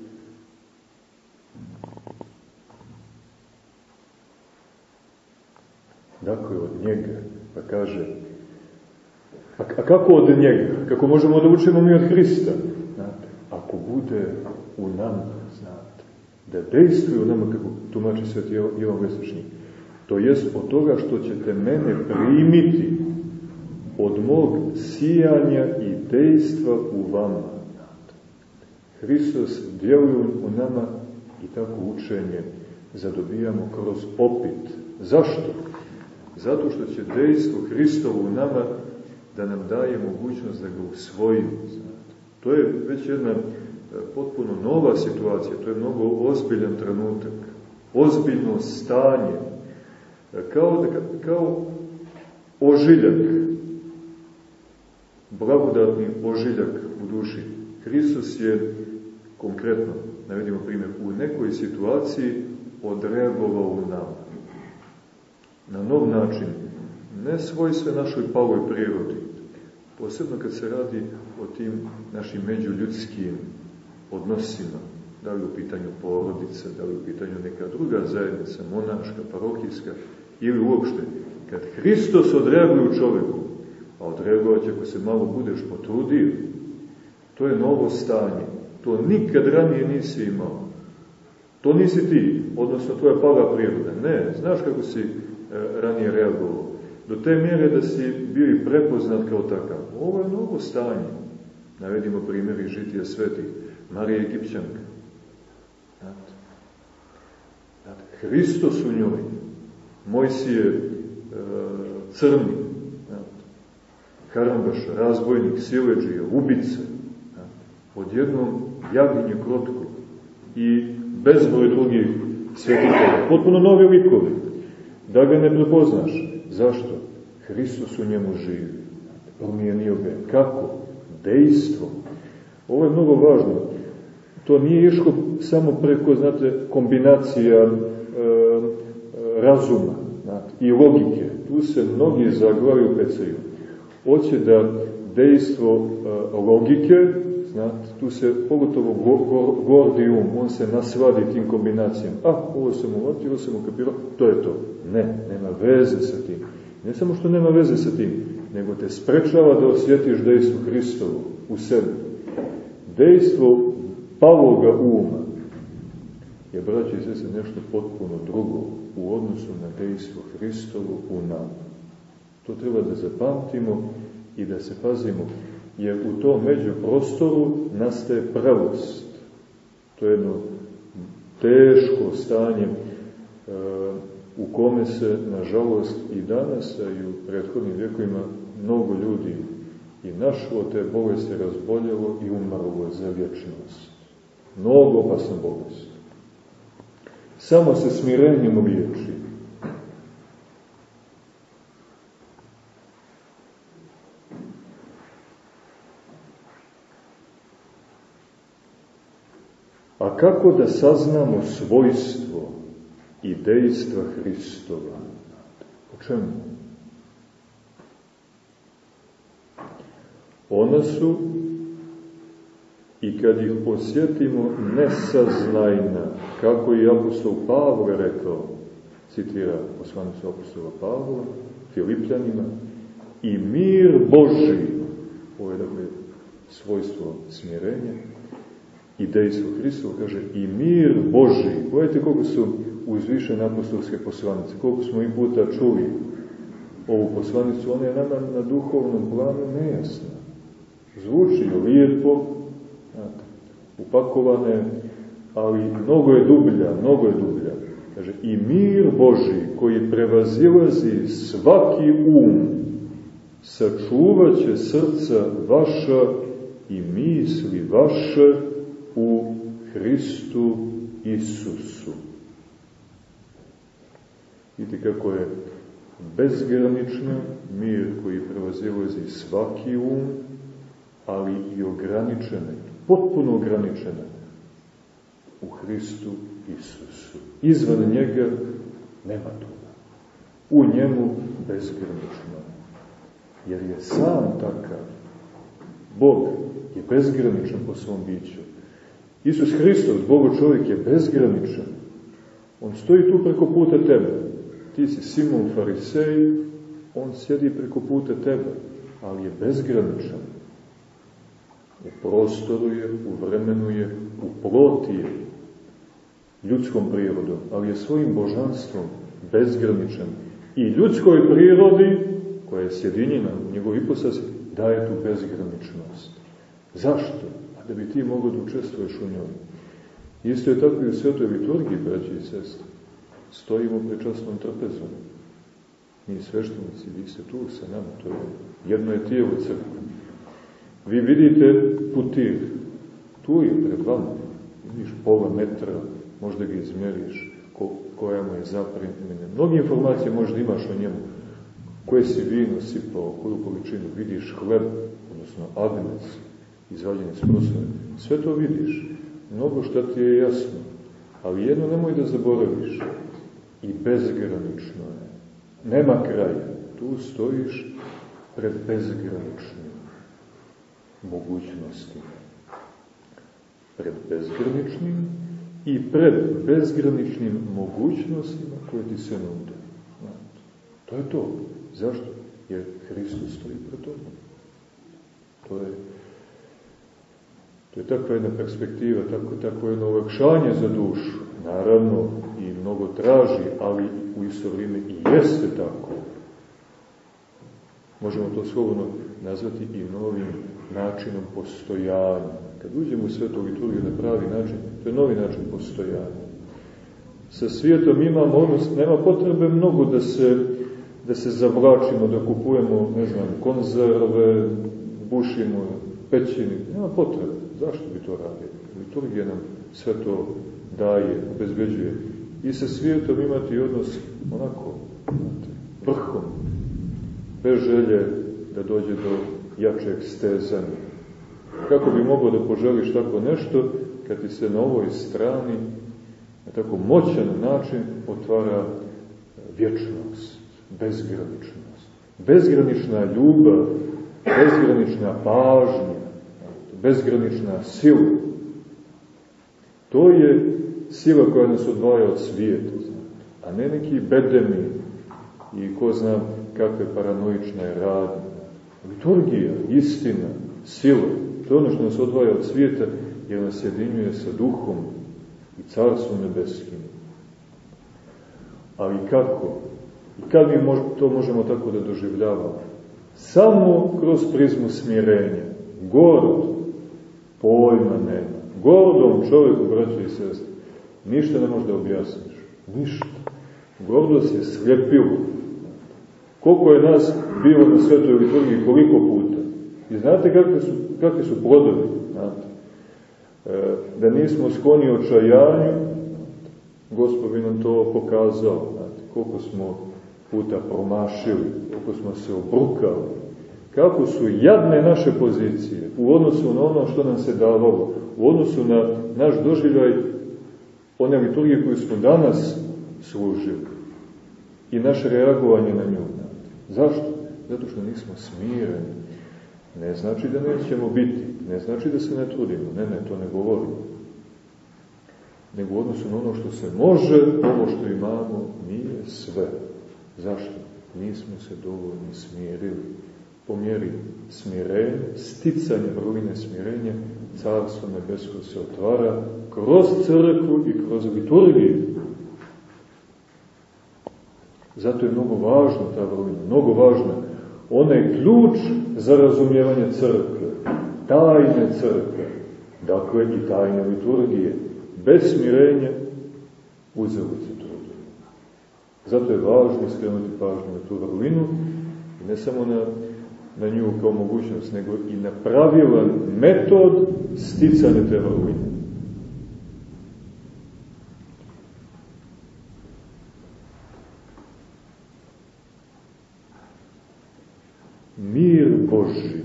Dakle, od njega, pa kaže, a, a kako od njega? Kako možemo da učimo mi od Hrista? Znate, ako bude u nama, znate, da dejstvuje u nama, kako tumači Sveti Jovan Vesličnik, to jest od toga što ćete mene primiti od mog sijanja i dejstva u vama. Hristos djeluje u nama i tako učenje zadobijamo kroz opit. Zašto? Zato što će dejstvo Hristovo u nama da nam daje mogućnost da ga usvojimo. To je već jedna potpuno nova situacija, to je mnogo ozbiljan trenutak, ozbiljno stanje, kao, da, kao ožiljak, blagodatni ožiljak u duši. Hristos je, konkretno, navedimo primjer, u nekoj situaciji odreagovao u nama. Na nov način, ne svojstve našoj paloj prirodi, posebno kad se radi o tim našim međuljudskim odnosima, da li u pitanju porodice, da li u pitanju neka druga zajednica, monaška, parohijska, ili uopšte, kad Hristos odreaguje u čovjeku, a odreagovat će ako se malo budeš potrudio, to je novo stanje, to nikad ranije nisi imao. To nisi ti, odnosno tvoja pala priroda. Ne, znaš kako si e, ranije reagovao. Do te mjere da si bio i prepoznat kao takav. Ovo je novo stanje. Navedimo primjeri žitija svetih. Marija Egipćanka. Znate. Znate, Hristos u njoj. Mojsije e, crni. Znate. Karambaš, razbojnik, siledžija, ubice. Znate. Odjednom jaginje krotko. I bezbroj drugih svetitelja. Potpuno novi likovi. Da ga ne prepoznaš. Zašto? Hristos u njemu živi. Promijenio ga. Kako? Dejstvom. Ovo je mnogo važno. To nije išlo samo preko, znate, kombinacija e, razuma, znate, i logike. Tu se mnogi zaglavaju pecaju. Hoće da dejstvo e, logike, znate, tu se pogotovo go, go, gordium, on se nasvadi tim kombinacijama. A, ovo sam uvatio, ovo sam ukapirao, to je to. Ne, nema veze sa tim. Ne samo što nema veze sa tim, nego te sprečava da osjetiš dejstvo Hristovo u sebi. Dejstvo paloga uma je, braći i sestre, nešto potpuno drugo u odnosu na dejstvo Hristovo u nama. To treba da zapamtimo i da se pazimo, jer u tom međuprostoru nastaje pravost. To je jedno teško stanje e, u kome se, nažalost, i danas, a i u prethodnim vjekovima mnogo ljudi i našlo te bolesti, razboljelo i umrlo za vječnost. Mnogo opasna bolest. Samo se smirenjem liječi. A kako da saznamo svojstvo i dejstva Hristova? O čemu? Ona su, i kad ih osjetimo, nesaznajna, kako je apostol Pavle rekao, citira poslanicu apostola Pavla, Filipljanima, i mir Božji, ovo je dakle svojstvo smirenja, i dejstvo Hristova, kaže, i mir Božji. Pogledajte koliko su uzvišene apostolske poslanice, koliko smo i puta čuli ovu poslanicu, ona je nama na duhovnom planu nejasna. Zvuči lijepo, znate, upakovane, ali mnogo je dublja, mnogo je dublja. Kaže, i mir Božji koji prevazilazi svaki um, sačuvat će srca vaša i misli vaše u Hristu Isusu. Vidite kako je bezgraničan mir koji prevazilazi svaki um, ali i ograničene, potpuno ograničene u Hristu Isusu. Izvan njega nema toga. u njemu bezgranično. Jer je sam takav. Bog je bezgraničan po svom biću. Isus Hristos, Bogo čovjek, je bezgraničan. On stoji tu preko puta tebe. Ti si Simon Farisej, on sjedi preko puta tebe, ali je bezgraničan. U prostoru je, u vremenu je, u ploti je, ljudskom prirodom, ali je svojim božanstvom bezgraničan. I ljudskoj prirodi, koja je sjedinjena u njegovoj ipostasi, daje tu bezgraničnost. Zašto? A da bi ti mogao da učestvuješ u njoj. Isto je tako i u svetoj liturgiji, braći i sestre. Stojimo pred časnom trpezom. Mi sveštenici, vi ste tu sa nama, to je jedno je tijelo crkve. Vi vidite putir, tu je pred vama, vidiš pola metra, možda ga izmjeriš, ko, koja mu je zaprimljena. Mnogi informacije možda imaš o njemu, koje si vino sipao, koju količinu, vidiš hleb, odnosno agnec, izvaljen iz prostora. Sve to vidiš, mnogo šta ti je jasno, ali jedno nemoj da zaboraviš, i bezgranično je. Nema kraja, tu stojiš pred bezgraničnim mogućnostima. Pred bezgraničnim i pred bezgraničnim mogućnostima koje ti se nude. To je to. Zašto? Jer Hristos stoji pred tobom. To je, to je takva jedna perspektiva, tako, tako jedno olakšanje za dušu. Naravno, i mnogo traži, ali u isto vrijeme i jeste tako. Možemo to slobodno nazvati i novim načinom postojanja. Kad uđemo u svetu liturgiju na pravi način, to je novi način postojanja. Sa svijetom imamo odnos, nema potrebe mnogo da se, da se zavlačimo, da kupujemo, ne znam, konzerve, bušimo, pećini. Nema potrebe. Zašto bi to radili? Liturgija nam sve to daje, obezbeđuje. I sa svijetom imati odnos onako, znate, vrhom, bez želje da dođe do jačeg stezanja. Kako bi mogao da poželiš tako nešto, kad ti se na ovoj strani na tako moćan način otvara vječnost, bezgraničnost, bezgranična ljubav, bezgranična pažnja, bezgranična sila. To je sila koja nas odvaja od svijeta, a ne neki bedemi i ko zna kakve paranoične radnje. Liturgija, istina, sila, to je ono što nas odvaja od svijeta, jer nas sjedinjuje sa duhom i carstvom nebeskim. Ali kako? I kad mi to možemo tako da doživljavamo? Samo kroz prizmu smirenja. Gorod pojma nema. Gordom čovjeku, braći i sestre, ništa ne može da objasniš. Ništa. Gordost je sljepilo. Koliko je nas bilo na svetoj liturgiji, koliko puta. I znate kakve su, kakve su plodovi? Znate. E, da nismo skloni očajanju, Gospod bi nam to pokazao. Znate, koliko smo puta promašili, koliko smo se obrukali, kako su jadne naše pozicije u odnosu na ono što nam se davalo, u odnosu na naš doživljaj one liturgije koju smo danas služili i naše reagovanje na nju. Zašto? Zato što nismo smireni. Ne znači da nećemo biti, ne znači da se ne trudimo, ne, ne, to ne govorimo. Nego u odnosu na ono što se može, ovo što imamo nije sve. Zašto? Nismo se dovoljno smirili. Po mjeri smirenja, sticanja vrline smirenja, Carstvo nebesko se otvara kroz crkvu i kroz liturgiju. Zato je mnogo važna ta vrlina, mnogo važna. Ona je ključ za razumijevanje crkve, tajne crkve, dakle i tajne liturgije. Bez smirenja uzeli se trudu. Zato je važno skrenuti pažnju na tu vrlinu, i ne samo na, na nju kao mogućnost, nego i na pravilan metod sticanja te vrline. Mir Božji,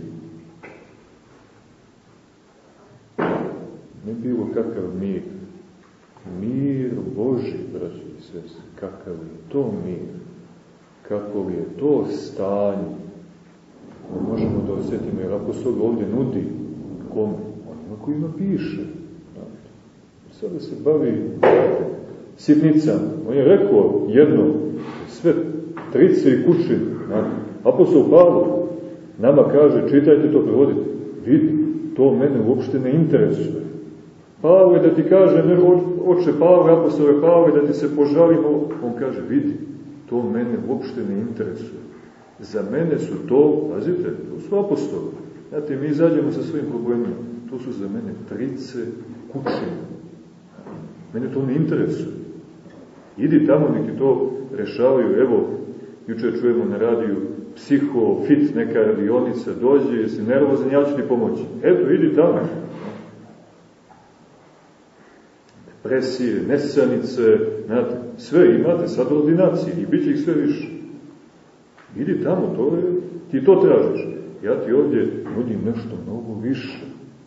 ne bilo kakav mir, mir Božji, braći i sestri, kakav je to mir, kako li je to stanje. Možemo da osjetimo, jer apostol ovdje nudi kome? Onima kojima piše. Sada se bavi sitnicama. On je rekao jedno, sve trice i kućine. Apostol Pavlo nama kaže, čitajte to, prevodite. Vidi, to mene uopšte ne interesuje. Pavle da ti kaže, ne, oče Pavle, apostole Pavle, da ti se požalimo. On kaže, vidi, to mene uopšte ne interesuje. Za mene su to, pazite, to su apostoli. Znate, mi izađemo sa svojim problemima. To su za mene trice kućine. Mene to ne interesuje. Idi tamo, neki to rešavaju. Evo, juče čujemo na radiju psiho, fit, neka radionica, dođe, jesi nervozan, ja ću ti pomoći. Eto, idi tamo. Depresije, nesanice, znate, sve imate sad ordinacije i bit će ih sve više. Idi tamo, to je, ti to tražiš. Ja ti ovdje nudim nešto mnogo više.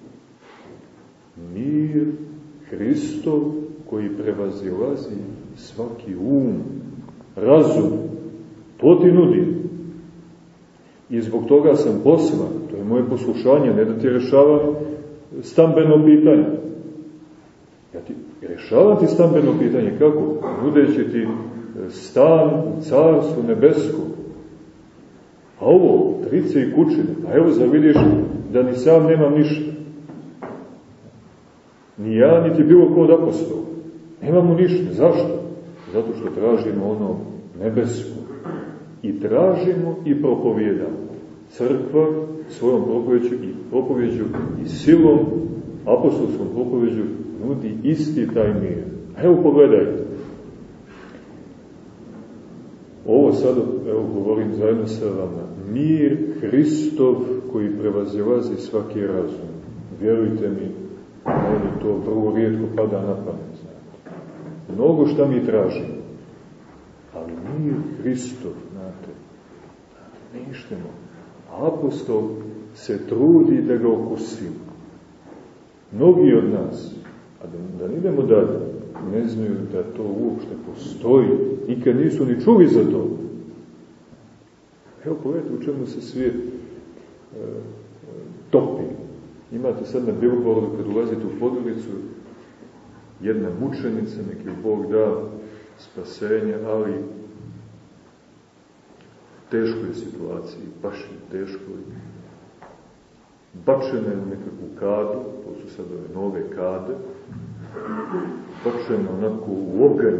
Mir Hristov koji prevazilazi svaki um, razum. To ti nudim. I zbog toga sam poslan. To je moje poslušanje, ne da ti rešavam stambeno pitanje. Ja ti rešavam ti stambeno pitanje. Kako? Nudeći ti stan u carstvu nebeskom. A ovo, trice i kućine, a evo zar vidiš da ni sam nemam ništa. Ni ja, niti bilo ko od apostola. Nemamo ništa. Zašto? Zato što tražimo ono nebesko. I tražimo i propovijedamo. Crkva svojom propoveđu i propoveđu i silom apostolskom propoveđu nudi isti taj mir. Evo pogledajte. Ovo sad, evo govorim zajedno sa vama, mir Hristov koji prevazilazi svaki razum. Vjerujte mi, meni to vrlo rijetko pada na pamet. Mnogo šta mi tražimo, ali mir Hristov, znate, znate, ne ištemo. Apostol se trudi da ga okusimo. Mnogi od nas, a da, da ne idemo dalje, ne znaju da to uopšte postoji, nikad nisu ni čuli za to. Evo pogledajte u čemu se svijet e, topi. Imate sad na Bilboardu, kad ulazite u Podgoricu, jedna mučenica, neki Bog da spasenje, ali teškoj situaciji, baš je teškoj. Bačena je u nekakvu kadu, to su sad ove nove kade, bačena onako u oganj,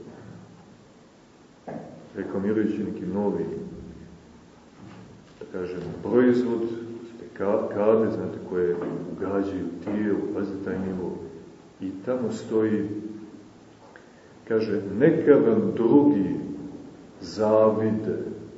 reklamirajući neki novi, da kažem, proizvod, kade, znate, koje ugađaju tijelo, pazite taj nivo. I tamo stoji, kaže, neka vam drugi zavide.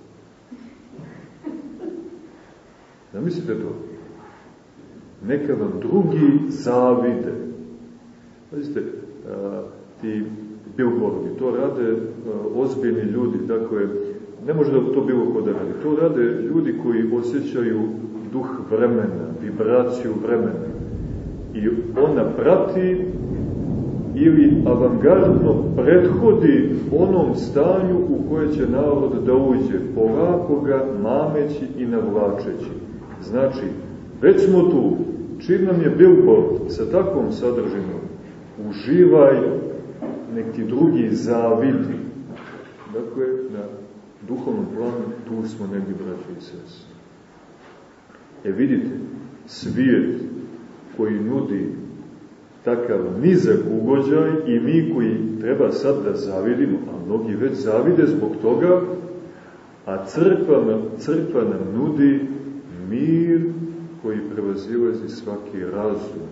Zamislite to. Neka vam drugi zavide. Pazite, a, ti bilbordi, to rade a, ozbiljni ljudi, dakle, ne može da to bilo ko da radi. To rade ljudi koji osjećaju duh vremena, vibraciju vremena. I ona prati ili avangardno prethodi onom stanju u koje će narod da uđe, polako ga mameći i navlačeći. Znači, već smo tu, čim nam je billboard sa takvom sadržinom, uživaj, nek ti drugi zavidi. Dakle, na duhovnom planu, tu smo negdje, braći i sestre. E vidite, svijet koji nudi takav nizak ugođaj i mi koji treba sad da zavidimo, a mnogi već zavide zbog toga, a crkva nam, crkva nam nudi mir koji prevazilazi svaki razum.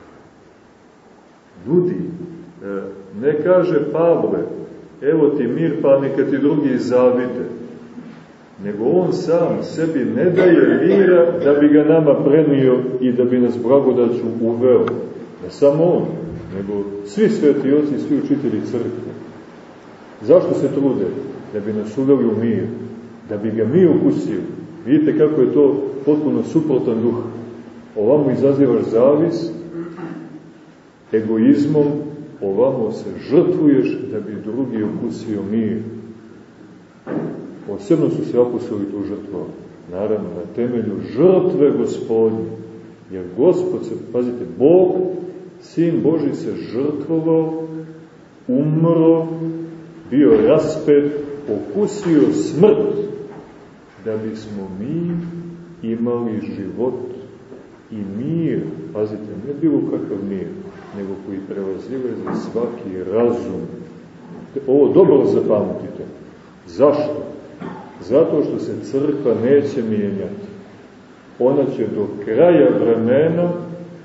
Nudi. Ne kaže Pavle, evo ti mir pa neka ti drugi zavide, nego on sam sebi ne daje mira da bi ga nama prenio i da bi nas blagodaću uveo. Ne samo on, nego svi sveti oci i svi učitelji crkve. Zašto se trude? Da bi nas uveli u mir, da bi ga mi ukusili. Vidite kako je to potpuno suprotan duh. Ovamo izazivaš zavis, egoizmom, ovamo se žrtvuješ da bi drugi ukusio mir. Posebno su se apostoli tu žrtvovali. Naravno, na temelju žrtve Gospodnje. Jer Gospod se, pazite, Bog, Sin Božji se žrtvovao, umro, bio raspet, okusio smrt, da bismo mi imali život i mir. Pazite, ne bilo kakav mir, nego koji prevazilazi svaki razum. Ovo dobro zapamtite. Zašto? Zato što se crkva neće mijenjati. Ona će do kraja vremena,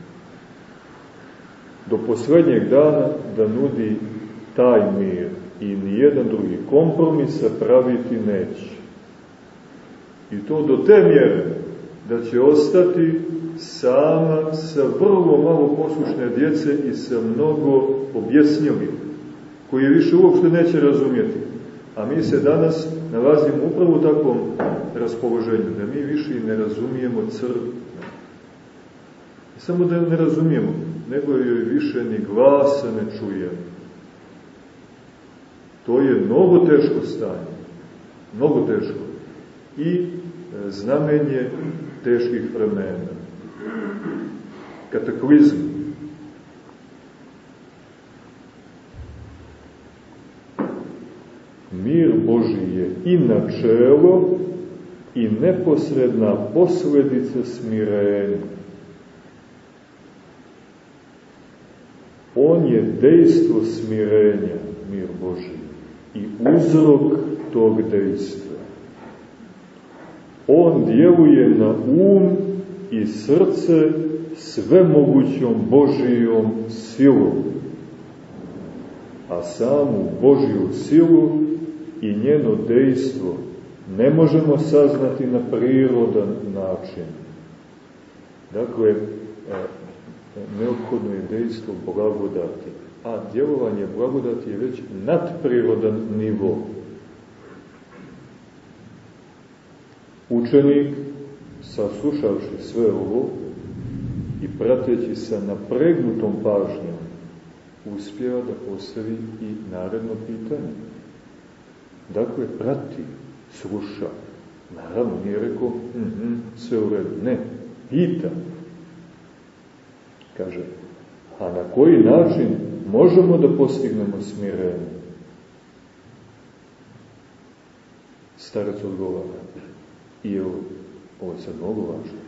do posljednjeg dana, da nudi taj mir i nijedan drugi. Kompromisa praviti neće. I to do te mjere da će ostati sama sa vrlo malo poslušne djece i sa mnogo objesnjivih, koji više uopšte neće razumjeti. A mi se danas nalazimo upravo u takvom raspoloženju, da mi više i ne razumijemo crkvu. Samo da ne razumijemo, nego joj više ni glasa ne čujemo. To je mnogo teško stanje, mnogo teško. I znamenje teških vremena. Kataklizm. Mir Božji je i načelo i neposredna posledica smirenja. On je dejstvo smirenja, mir Božji, i uzrok tog dejstva. On djeluje na um i srce svemogućom Božijom silom, a samu Božiju silu i njeno dejstvo ne možemo saznati na prirodan način. Dakle, neophodno je dejstvo blagodati, a djelovanje blagodati je već nadprirodan nivo. Učenik, saslušavši sve ovo i prateći sa napregnutom pažnjom, uspjeva da postavi i naredno pitanje. Dakle, prati, sluša. Naravno, nije rekao, mm-hmm, sve u redu. Ne, pita. Kaže, a na koji način možemo da postignemo smirenje? Starac odgovara. I evo, ovo je sad mnogo važno.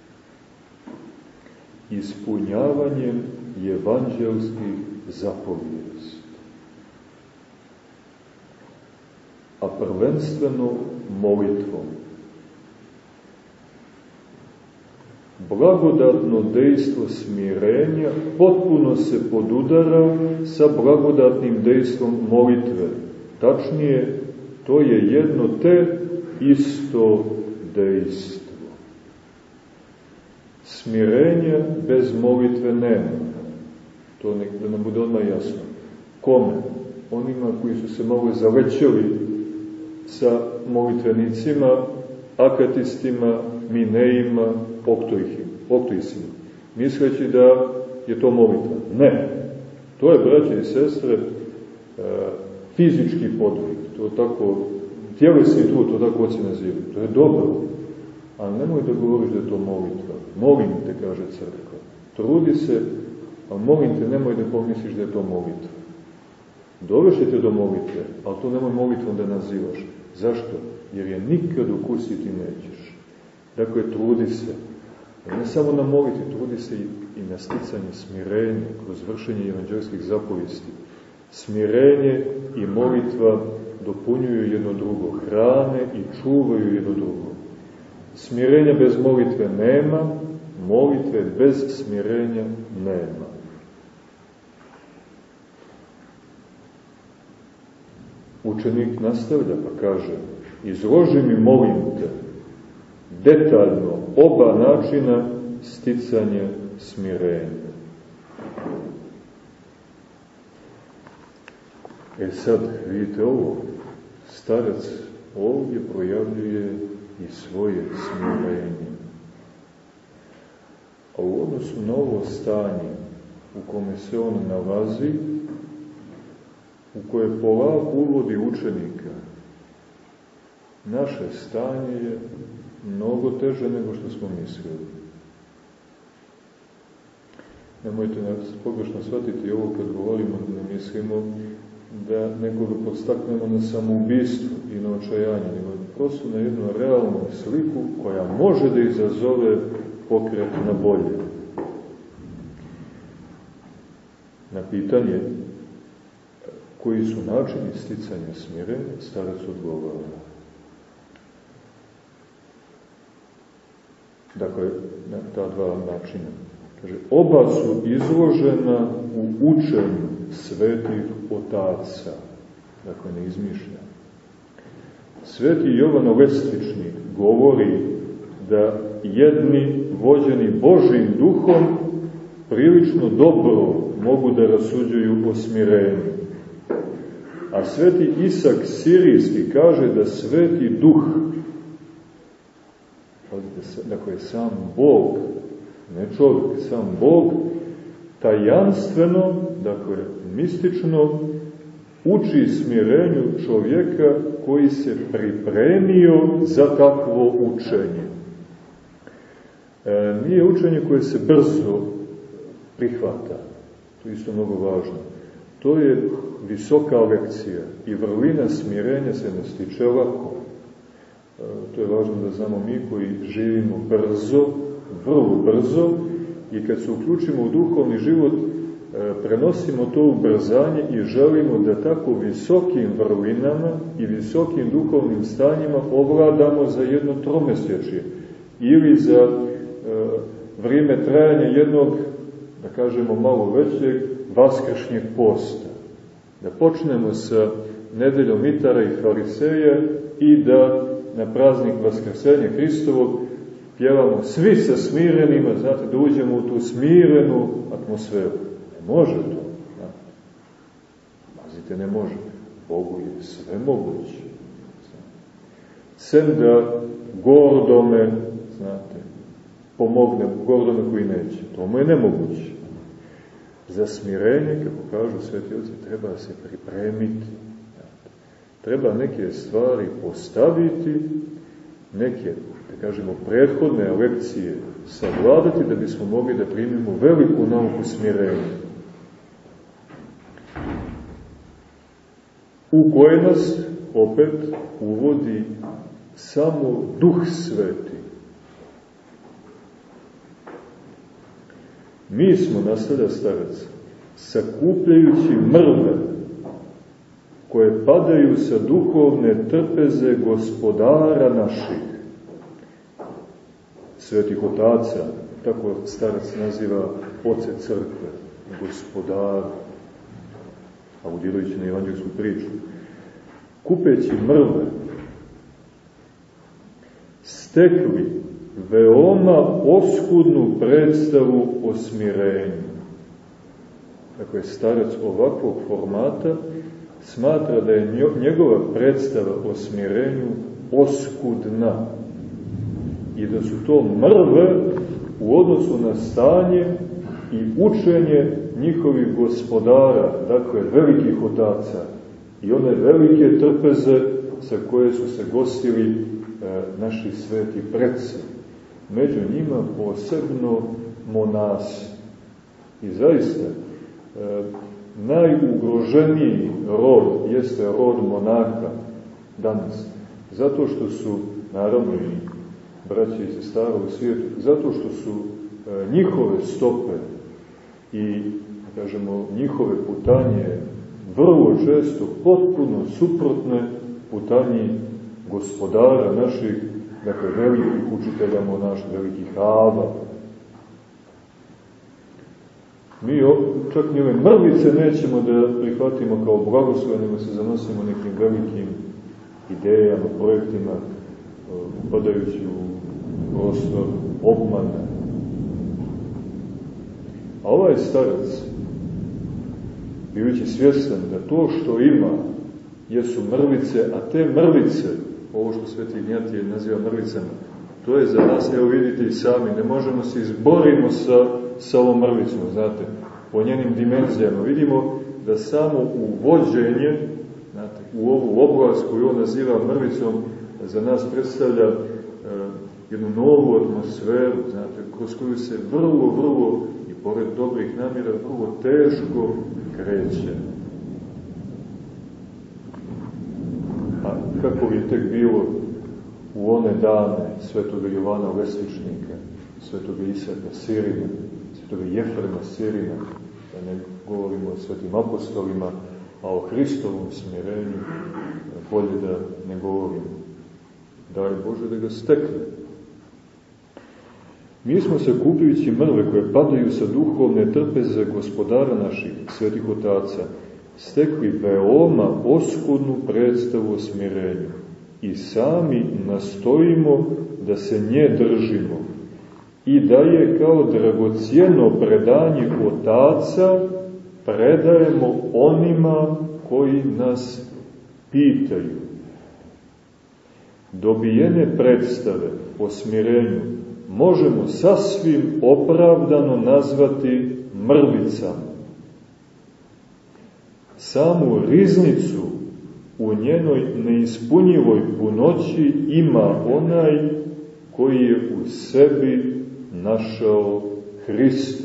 Ispunjavanjem evanđelskih zapovijesti. A prvenstveno molitvom. Blagodatno dejstvo smirenja potpuno se podudara sa blagodatnim dejstvom molitve. Tačnije, to je jedno te isto dejstvo. Smirenja bez molitve nema. To nek, da nam bude odmah jasno. Kome? Onima koji su se malo zalećeli sa molitvenicima, akatistima, minejima, oktojisima. Misleći da je to molitva. Ne. To je, braće i sestre, fizički podvig. To tako, tjelesni trud, to tako oci nazivaju. To je dobro. Ali nemoj da govoriš da je to molitva. Molim te, kaže crkva. Trudi se, a molim te, nemoj da pomisliš da je to molitva. Dovešće te do molitve, ali to nemoj molitvom da nazivaš. Zašto? Jer je nikad ukusiti nećeš. Dakle, trudi se. Ne samo na molitvi, trudi se i na sticanje smirenja, kroz vršenje evanđelskih zapovijesti. Smirenje i molitva dopunjuju jedno drugo, hrane i čuvaju jedno drugo. Smirenja bez molitve nema, molitve bez smirenja nema. Učenik nastavlja pa kaže, izloži mi, molim te, detaljno oba načina sticanja smirenja. E sad, vidite ovo, starac ovdje projavljuje i svoje smirenje. A u odnosu na ovo stanje u kome se on nalazi, u koje polako uvodi učenika, naše stanje je mnogo teže nego što smo mislili. Nemojte nas pogrešno shvatiti ovo kad govorimo, ne mislimo da nekoga podstaknemo na samoubistvo i na očajanje, nego prosto na jednu realnu sliku koja može da izazove pokret na bolje. Na pitanje koji su načini sticanja smirenja, starac odgovara. Dakle, na ta dva načina. Kaže, oba su izložena u učenju svetih otaca. Dakle, ne izmišlja. Sveti Jovan Lestvičnik govori da jedni vođeni Božjim duhom prilično dobro mogu da rasuđuju o smirenju. A sveti Isak Sirijski kaže da sveti duh, dakle sam Bog, ne čovjek, sam Bog, tajanstveno, dakle mistično, uči smirenju čovjeka koji se pripremio za takvo učenje. E, nije učenje koje se brzo prihvata, to je isto mnogo važno. To je visoka lekcija i vrlina smirenja se ne stiče lako. E, to je važno da znamo mi koji živimo brzo, vrlo brzo, i kad se uključimo u duhovni život, e, prenosimo to ubrzanje i želimo da tako visokim vrlinama i visokim duhovnim stanjima ovladamo za jedno tromesečje ili za e, vrijeme trajanja jednog, da kažemo malo većeg, vaskršnjeg posta. Da počnemo sa nedeljom Mitara i Fariseja i da na praznik Vaskrsenja Hristovog pjevamo svi sa smirenima, znate, da uđemo u tu smirenu atmosferu. Ne može to. Znate. Pazite, ne može. Bogu je sve moguće. Sem da gordome, znate, pomogne, gordome koji neće. To mu je nemoguće. Za smirenje, kako kažu sveti oci, treba se pripremiti. Treba neke stvari postaviti, neke, da kažemo, prethodne lekcije savladati, da bismo mogli da primimo veliku nauku smirenja. U koje nas, opet, uvodi samo Duh Sveti. Mi smo, nastavlja starac, sakupljajući mrve koje padaju sa duhovne trpeze Gospodara naših, svetih otaca, tako starac naziva oce crkve, Gospodara, aludirajući na evanđelsku priču. Kupeći mrve, stekli veoma oskudnu predstavu o smirenju. Dakle, starac ovakvog formata smatra da je njegova predstava o smirenju oskudna i da su to mrve u odnosu na stanje i učenje njihovih gospodara, dakle velikih otaca i one velike trpeze sa koje su se gostili e, naši sveti preci. Među njima posebno monasi. I zaista, e, najugroženiji rod jeste rod monaha danas. Zato što su, naravno i braće i sestre u svijetu, zato što su e, njihove stope i, kažemo, njihove putanje vrlo često potpuno suprotne putanji gospodara naših, dakle, velikih učitelja monaša, velikih ava. Mi čak ni ove mrvice nećemo da prihvatimo kao blagoslove, nego se zanosimo nekim velikim idejama, projektima, upadajući u prostor obmana. A ovaj starac, bivajući svjestan da to što ima jesu mrvice, a te mrvice, ovo što sveti Ignjatije naziva mrvicama, to je za nas, evo vidite i sami, ne možemo se izborimo sa, sa ovom mrvicom, znate, po njenim dimenzijama. Vidimo da samo uvođenje, znate, u ovu oblast koju on naziva mrvicom, za nas predstavlja e, jednu novu atmosferu, znate, kroz koju se vrlo, vrlo, i pored dobrih namjera, vrlo teško kreće. A kako je tek bilo u one dane svetoga Jovana Lesvičnika, svetoga Isaka Sirina, svetoga Jefrema Sirina, da ne govorimo o svetim apostolima, a o Hristovom smirenju bolje da ne govorimo. Daj Bože da ga stekne. Mi smo se kupujući mrve koje padaju sa duhovne trpeze gospodara naših svetih otaca, stekli veoma oskudnu predstavu o smirenju i sami nastojimo da se nje držimo i da je kao dragocijeno predanje otaca predajemo onima koji nas pitaju. Dobijene predstave o smirenju možemo sasvim opravdano nazvati mrvicama. Samu riznicu u njenoj neispunjivoj punoći ima onaj koji je u sebi našao Hrista.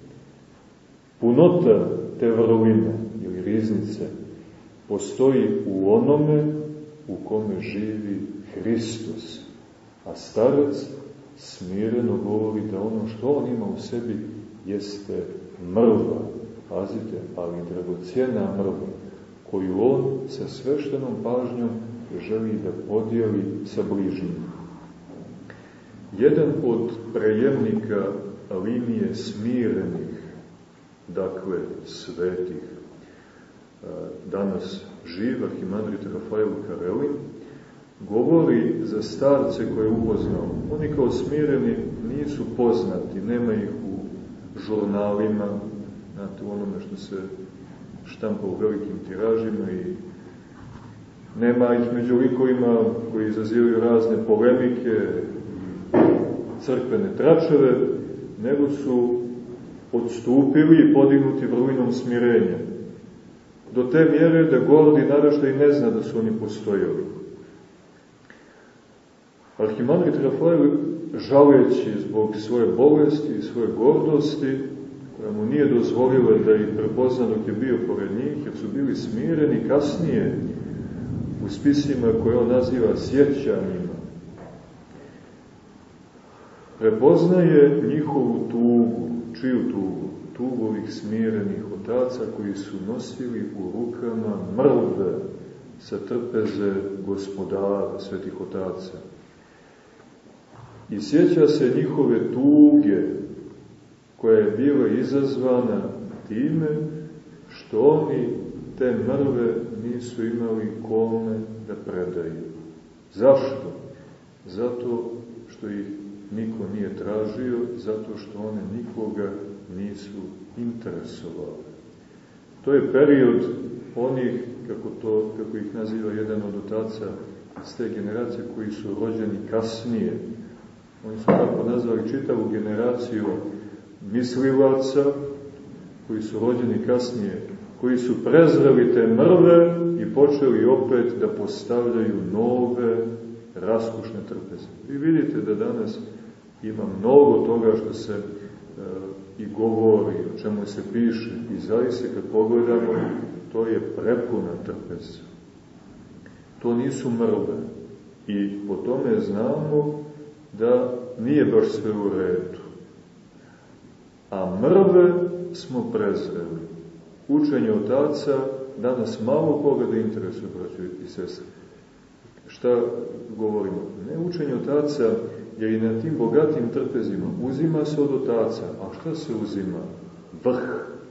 Punota te vrline ili riznice postoji u onome u kome živi Hristos, a starac smireno govori da ono što on ima u sebi jeste mrva, pazite, ali dragocjena mrva, koju on sa sveštenom pažnjom želi da podijeli sa bližnjim. Jedan od prejemnika linije smirenih, dakle svetih, danas živ arhimandrit Rafael Karelin, govori za starce koje je upoznao. Oni kao smireni nisu poznati, nema ih u žurnalima, znate, u onome što se štampa u velikim tiražima, i nema ih među likovima koji izazivaju razne polemike, crkvene tračeve, nego su odstupili i podignuti vrlinom smirenja. Do te mjere da gordi naraštaj ne zna da su oni postojali. Arhimandrit Rafael, žaleći zbog svoje bolesti i svoje gordosti, koja mu nije dozvolila da ih prepozna dok je bio pored njih, jer su bili smireni, kasnije u spisima koje on naziva sjećanjima, prepoznaje njihovu tugu. Čiju tugu? Tugu ovih smirenih otaca koji su nosili u rukama mrve sa trpeze gospodara, svetih otaca. I sjeća se njihove tuge, koja je bila izazvana time što oni te mrve nisu imali kome da predaju. Zašto? Zato što ih niko nije tražio, zato što one nikoga nisu interesovali. To je period onih, kako, to, kako ih naziva jedan od otaca iz te generacije, koji su rođeni kasnije. Oni su tako nazvali čitavu generaciju mislilaca, koji su rođeni kasnije, koji su prezreli te mrve i počeli opet da postavljaju nove, raskušne trpeze. Vi vidite da danas ima mnogo toga što se e, i govori, o čemu se piše, i zaista kad pogledamo, to je prepuna trpeza. To nisu mrve. I po tome znamo da nije baš sve u redu. A mrve smo prezreli. Učenje otaca danas malo koga da interesuje, braćo i sestre. Šta govorimo? Ne učenje otaca, jer i na tim bogatim trpezima uzima se od otaca. A šta se uzima? Vrh.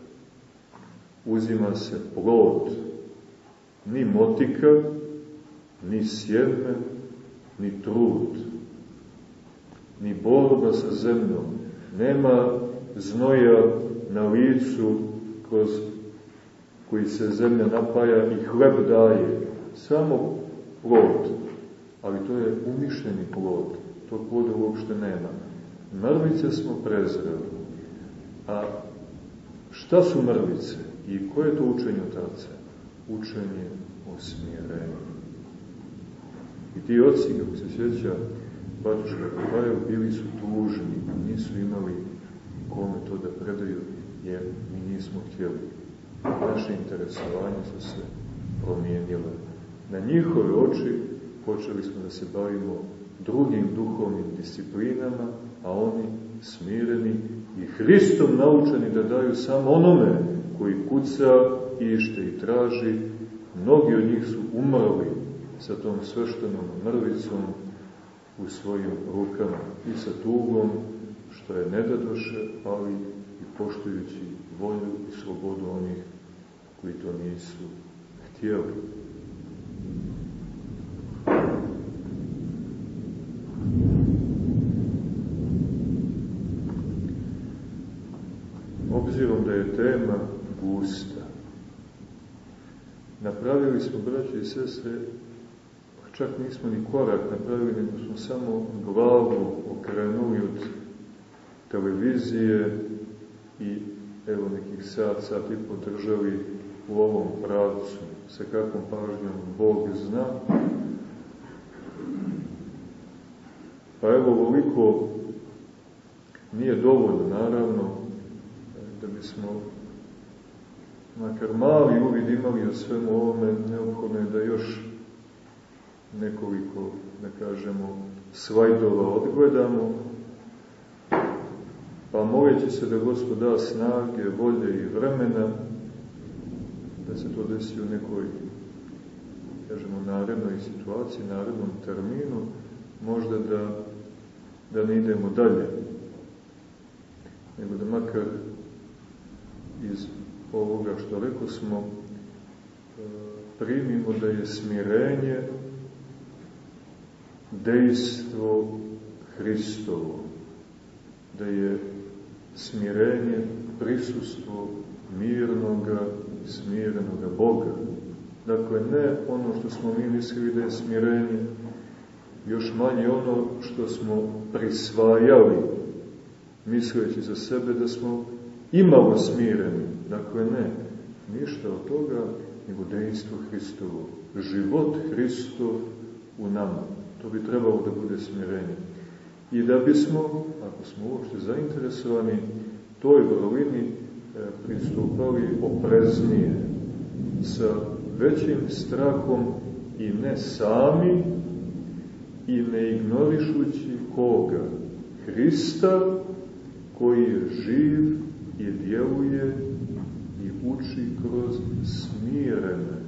Uzima se plod. Ni motika, ni sjeme, ni trud, ni borba sa zemljom. Nema znoja na licu kroz koji se zemlja napaja i hleb daje. Samo plod. Ali to je umišljeni plod. Tog ploda uopšte nema. Mrvice smo prezreli. A šta su mrvice? I koje je to učenje otaca? Učenje o smirenju. I ti oci, kako se sjeća Batuška Rafael, bili su tužni, nisu imali kome to da predaju, jer mi nismo htjeli. Naše interesovanje su se promijenile. Na njihove oči počeli smo da se bavimo drugim duhovnim disciplinama, a oni smireni i Hristom naučeni da daju samo onome koji kuca, ište i traži. Mnogi od njih su umrli sa tom sveštenom mrvicom u svojim rukama i sa tugom što je ne dadoše, ali i poštujući volju i slobodu onih koji to nisu htjeli. Obzirom da je tema gusta, napravili smo, braće i sestre, čak nismo ni korak napravili, nego smo samo glavu okrenuli od televizije i evo nekih sat, sat i podržali u ovom pravcu, sa kakvom pažnjom Bog zna. Pa evo, ovoliko nije dovoljno, naravno, da bismo makar mali uvid imali o svemu ovome, neophodno je da još nekoliko, da kažemo, slajdova odgledamo, pa moleći se da Gospod da snage, volje i vremena, da se to desi u nekoj, kažemo, narednoj situaciji, narednom terminu, možda da, da ne idemo dalje, nego da makar iz ovoga što rekao smo primimo da je smirenje dejstvo Hristovo, da je smirenje prisustvo mirnoga i smirenoga Boga. Dakle, ne ono što smo mi mislili da je smirenje, još manje ono što smo prisvajali, misleći za sebe da smo imalo smireni. Dakle, ne, ništa od toga, nego dejstvo Hristovo, život Hristov u nama. To bi trebalo da bude smirenje. I da bismo, ako smo uopšte zainteresovani, toj vrlini pristupali opreznije, sa većim strahom i ne sami, i ne ignorišući koga? Hrista, koji je živ i djeluje i uči kroz smirene,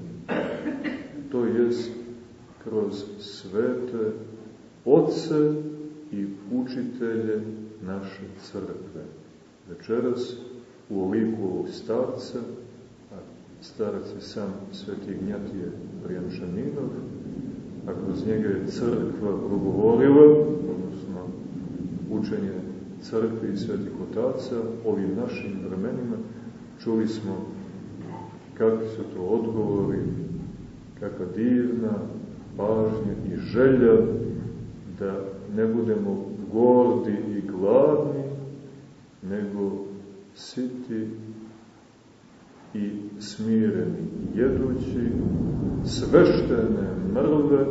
to jest kroz svete oce i učitelje naše crkve. Večeras u liku ovog starca, a starac je sam sveti Ignjatije Brijančaninov, a kroz njega je crkva progovorila, odnosno učenje crkve i svetih otaca, ovim našim vremenima, čuli smo kakvi su to odgovori, kakva divna pažnja i želja da ne budemo gordi i gladni, nego siti i smireni, jedući sveštene mrve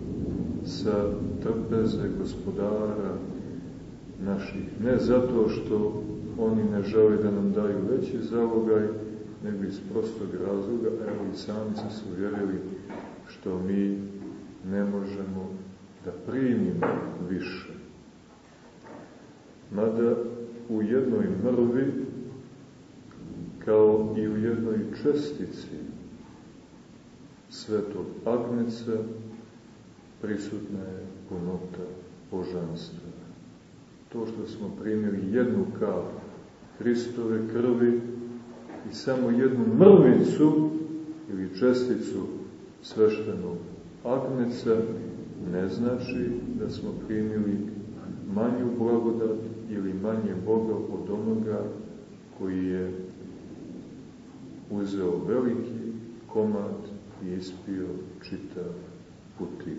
sa trpeze Gospodara naših. Ne zato što oni ne žele da nam daju veći zalogaj, nego iz prostog razloga, evo i sami su se uvjerili što mi ne možemo da primimo više. Mada u jednoj mrvi, kao i u jednoj čestici svetog Agneca, prisutna je punota božanstva. To što smo primili jednu kap Hristove krvi i samo jednu mrvicu ili česticu sveštenog Agneca, ne znači da smo primili manju blagodat ili manje Boga od onoga koji je uzeo veliki komad i ispio čitav putir.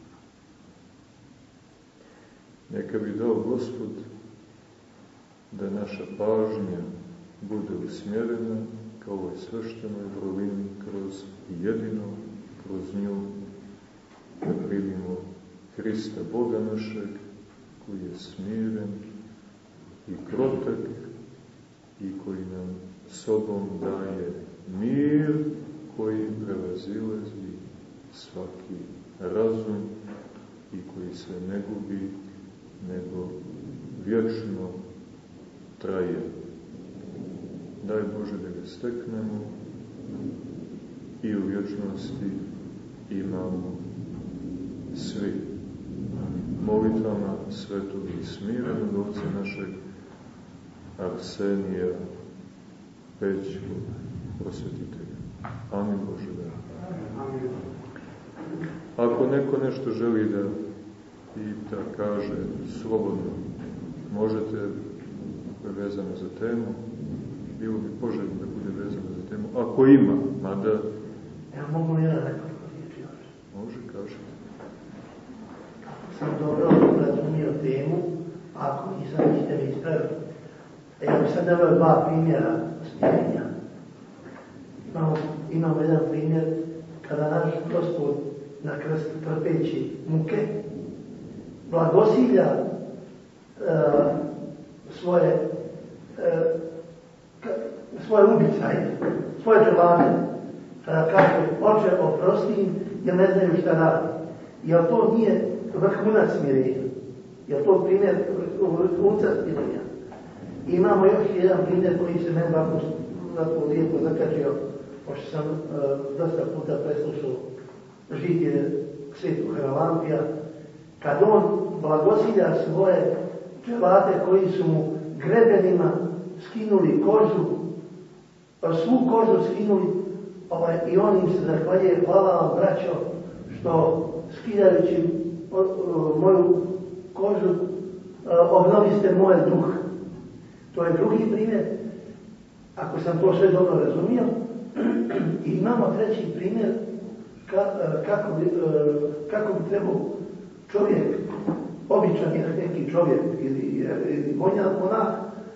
Neka bi dao Gospod da naša pažnja bude usmjerena kao ovoj sveštenoj vrlini kroz jedino, kroz nju, da primimo Hrista Boga našeg, koji je smiren i krotak i koji nam sobom daje mir koji prevazilazi svaki razum i koji se ne gubi, nego vječno traje. Daj Bože da ga steknemo i u vječnosti imamo svi. Molitvama svetog i smirenog oca našeg Arsenija Pećkog prosvetitelja. Amin Bože da. Ako neko nešto želi da pita, kaže, slobodno, možete, vezano za temu, bilo bi poželjno da bude vezano za temu, ako ima, mada... Ja mogu li ja nekoliko riječi još? Može, kažete. Ako sam dobro razumio temu, ako nisam, ćete mi ispraviti. Ja bih sad davao dva primjera smirenja. Imamo, imamo jedan primjer kada naš Gospod na krstu trpeći muke blagosilja e, svoje e, ka, svoje ubicaje, svoje dželate, kada kaže, oče, oprosti im, jer ne znaju šta radi. Jer to nije vrhunac smirenja? Jer to primjer vrhunca smirenja? Imamo još jedan primjer koji se meni ovako lijepo zakačio, pošto sam e, dosta puta preslušao žitije svetog Haralampija, kad on blagosilja svoje dželate koji su mu grebenima skinuli kožu, svu kožu skinuli, ovaj, i on im se zahvaljuje, hvala vam braćo, što skidajući o, o, moju kožu o, obnoviste moj duh. To je drugi primjer, ako sam to sve dobro razumio. I imamo treći primjer ka, kako, bi, kako bi trebao čovjek, običan neki čovjek ili, ili monah,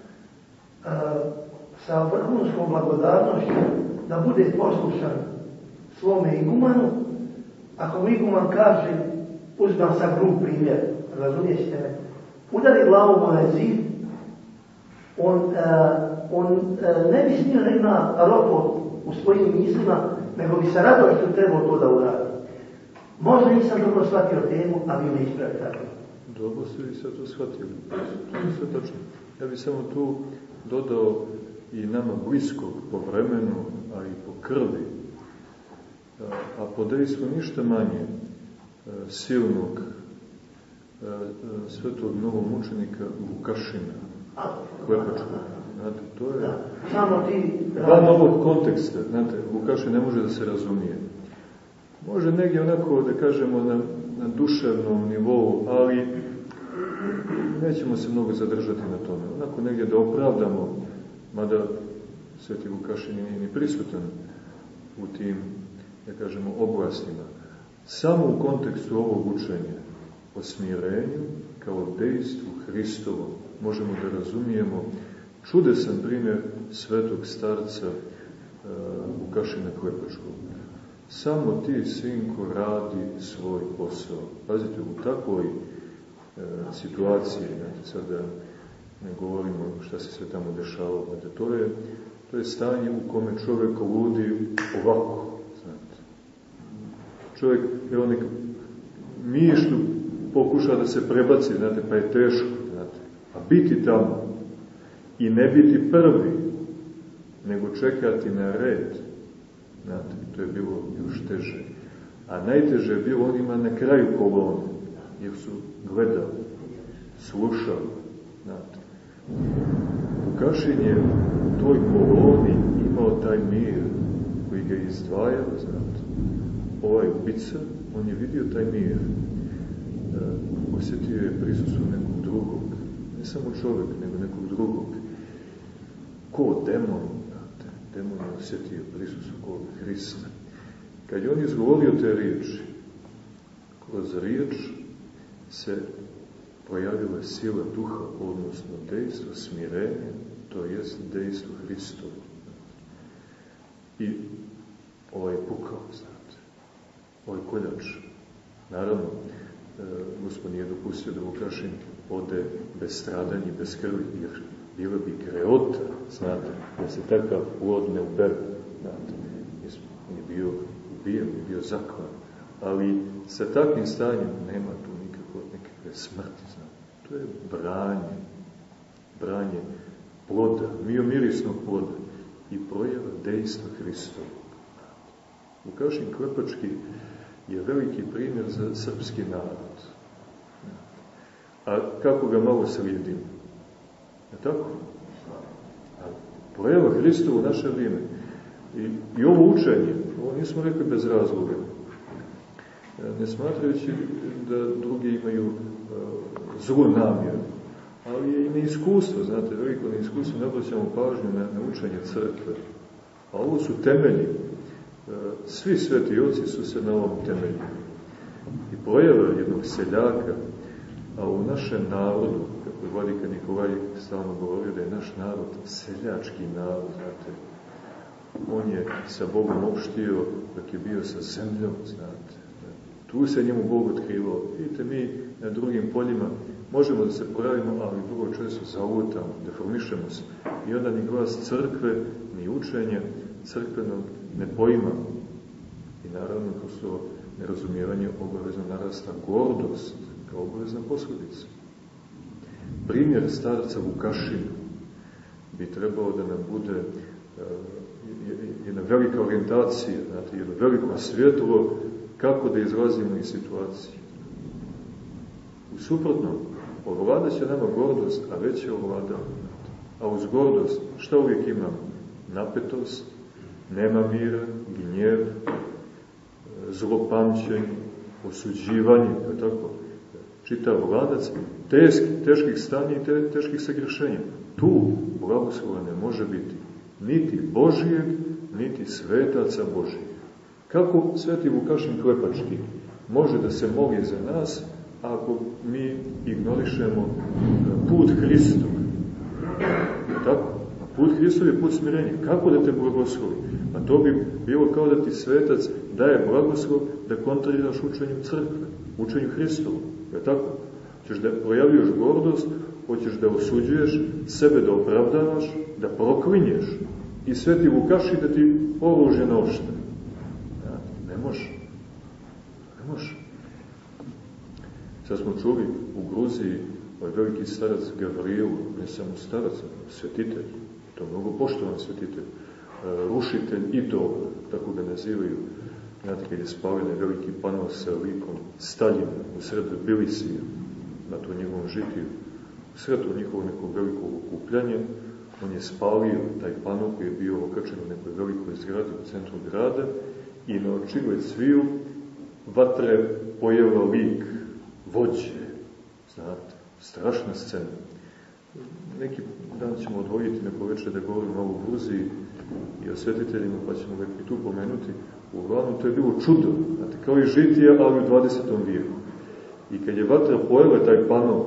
sa vrhunskom blagodarnošću da bude poslušan svome igumanu. Ako mu iguman kaže, uzmam sam grub primjer, razumijete me, udari glavom onaj zid, on, uh, on uh, ne bi smio da ima ropot u svojim mislima, nego bi sa radošću trebao to da uradi. Možda nisam dobro shvatio temu, a vi me ispravite tako. Dobro ste vi sve to shvatili. To je sve tačno. Ja bih samo tu dodao i nama bliskog po vremenu, a i po krvi, a po dejstvu ništa manje silnog svetog novomučenika Vukašina, Klepačkog. Znate, to je... Da, samo ti... Van ovog konteksta, znate, Vukašin ne može da se razumije. Može negdje onako, da kažemo, na, na duševnom nivou, ali nećemo se mnogo zadržati na tome. Onako negdje da opravdamo, mada sveti Vukašin nije ni prisutan u tim, da kažemo, oblastima. Samo u kontekstu ovog učenja o smirenju kao dejstvu Hristovom možemo da razumijemo čudesan primjer svetog starca uh, Vukašina Klepačkog. Samo ti, sinko, radi svoj posao. Pazite, u takvoj uh, situaciji, znači sada ne govorimo šta se sve tamo dešavalo, znači, to je, to je stanje u kome čovjek ludi ovako, znate. Čovjek, evo nek mišlju pokuša da se prebaci, znate, pa je teško, znate. A biti tamo i ne biti prvi, nego čekati na red, znate, to je bilo još teže. A najteže je bilo onima na kraju kolone, jer su gledali, slušali, znate. Vukašin je u toj koloni imao taj mir koji ga je izdvajao, znate. Ovaj ubica, on je vidio taj mir, osjetio je prisustvo nekog drugog, ne samo čovjek, nego nekog drugog. Ko demon, znate, demon je osjetio prisustvo kod Hrista. Kad je on izgovorio te riječi, kroz riječ se pojavila sila duha, odnosno dejstvo smirenja, to jest dejstvo Hristovo. I ovaj pukao, znate, ovaj koljač Naravno, Gospod nije dopustio da Vukašin ode bez stradanja i bez krvi, jer bila bi greota, znate, da se takav plod ne ubere, znate, on je bio ubijen, je bio zaklan, ali sa takvim stanjem nema tu nikakve, nikakve smrti, znate, to je branje, branje ploda, miomirisnog ploda i projava dejstva Hristova. Vukašin Klepački je veliki primjer za srpski narod. A kako ga malo slijedimo? Je tako? A projava Hristova u naše vrijeme. I, I ovo učenje, ovo nismo rekli bez razloga, ne smatrajući da drugi imaju uh, zlu namjeru, ali je i neiskustvo, znate, veliko neiskustvo, ne obraćamo pažnju na, na učenje crkve. A ovo su temelji. Svi sveti oci su se na ovom temelju. I projava jednog seljaka, a u našem narodu, kako je vladika Nikolaj stalno govorio, da je naš narod seljački narod, znate. On je sa Bogom opštio dok je bio sa zemljom, znate. Tu se njemu Bog otkrivao. Vidite, mi na drugim poljima možemo da se poravimo, ali vrlo često zautamo, deformišemo se. I onda ni glas crkve, ni učenja crkvenog ne poima. I naravno, kroz to nerazumijevanje obavezno narasta gordost kao obavezna posljedica. Primjer starca Vukašina bi trebao da nam bude uh, jedna velika orijentacija, znate, jedno veliko svjetlo kako da izlazimo iz situacije. U suprotnom, ovladat će nama gordost, a već je ovladao. A uz gordost šta uvijek imamo? Napetost, nema mira, gnjev, zlopamćenje, osuđivanje, tako, čitav lanac teški, teških stanja i te, teških sagrešenja. Tu blagoslova ne može biti niti Božijeg, niti svetaca Božijeg. Kako sveti Vukašin Klepački može da se moli za nas ako mi ignorišemo put Hristov? Tako? Put Hristov je put smirenja. Kako da te blagoslovi? A to bi bilo kao da ti svetac daje blagoslov da kontriraš učenju crkve, učenju Hristovu. Je tako? Hoćeš da projavljuješ gordost, hoćeš da osuđuješ, sebe da opravdavaš, da proklinješ i sveti Vukašin da ti oružje naoštre. Ne može. Ne može. Sad smo čuli u Gruziji ovaj veliki starac Gavriil, ne samo starac, svetitelj, to je mnogo poštovan svetitelj, rušitelj idola, tako ga nazivaju. Znate, kad je spaljen veliki pano sa likom Staljina u sredu Bilisija, na to njegovom žitiju, u sredu njihovog nekog velikog okupljanja, on je spalio taj pano koji je bio okačen u nekoj velikoj zgradi u centru grada i na očigled sviju vatre pojela lik vođe. Znate, strašna scena. Neki dan ćemo odvojiti neko večer da govorimo malo u Gruziji i o svetiteljima, pa ćemo ga i tu pomenuti. Uglavnom, to je bilo čudo, znate, kao i žitija, ali u dvadesetom vijeku. I kad je vatra pojela taj pano,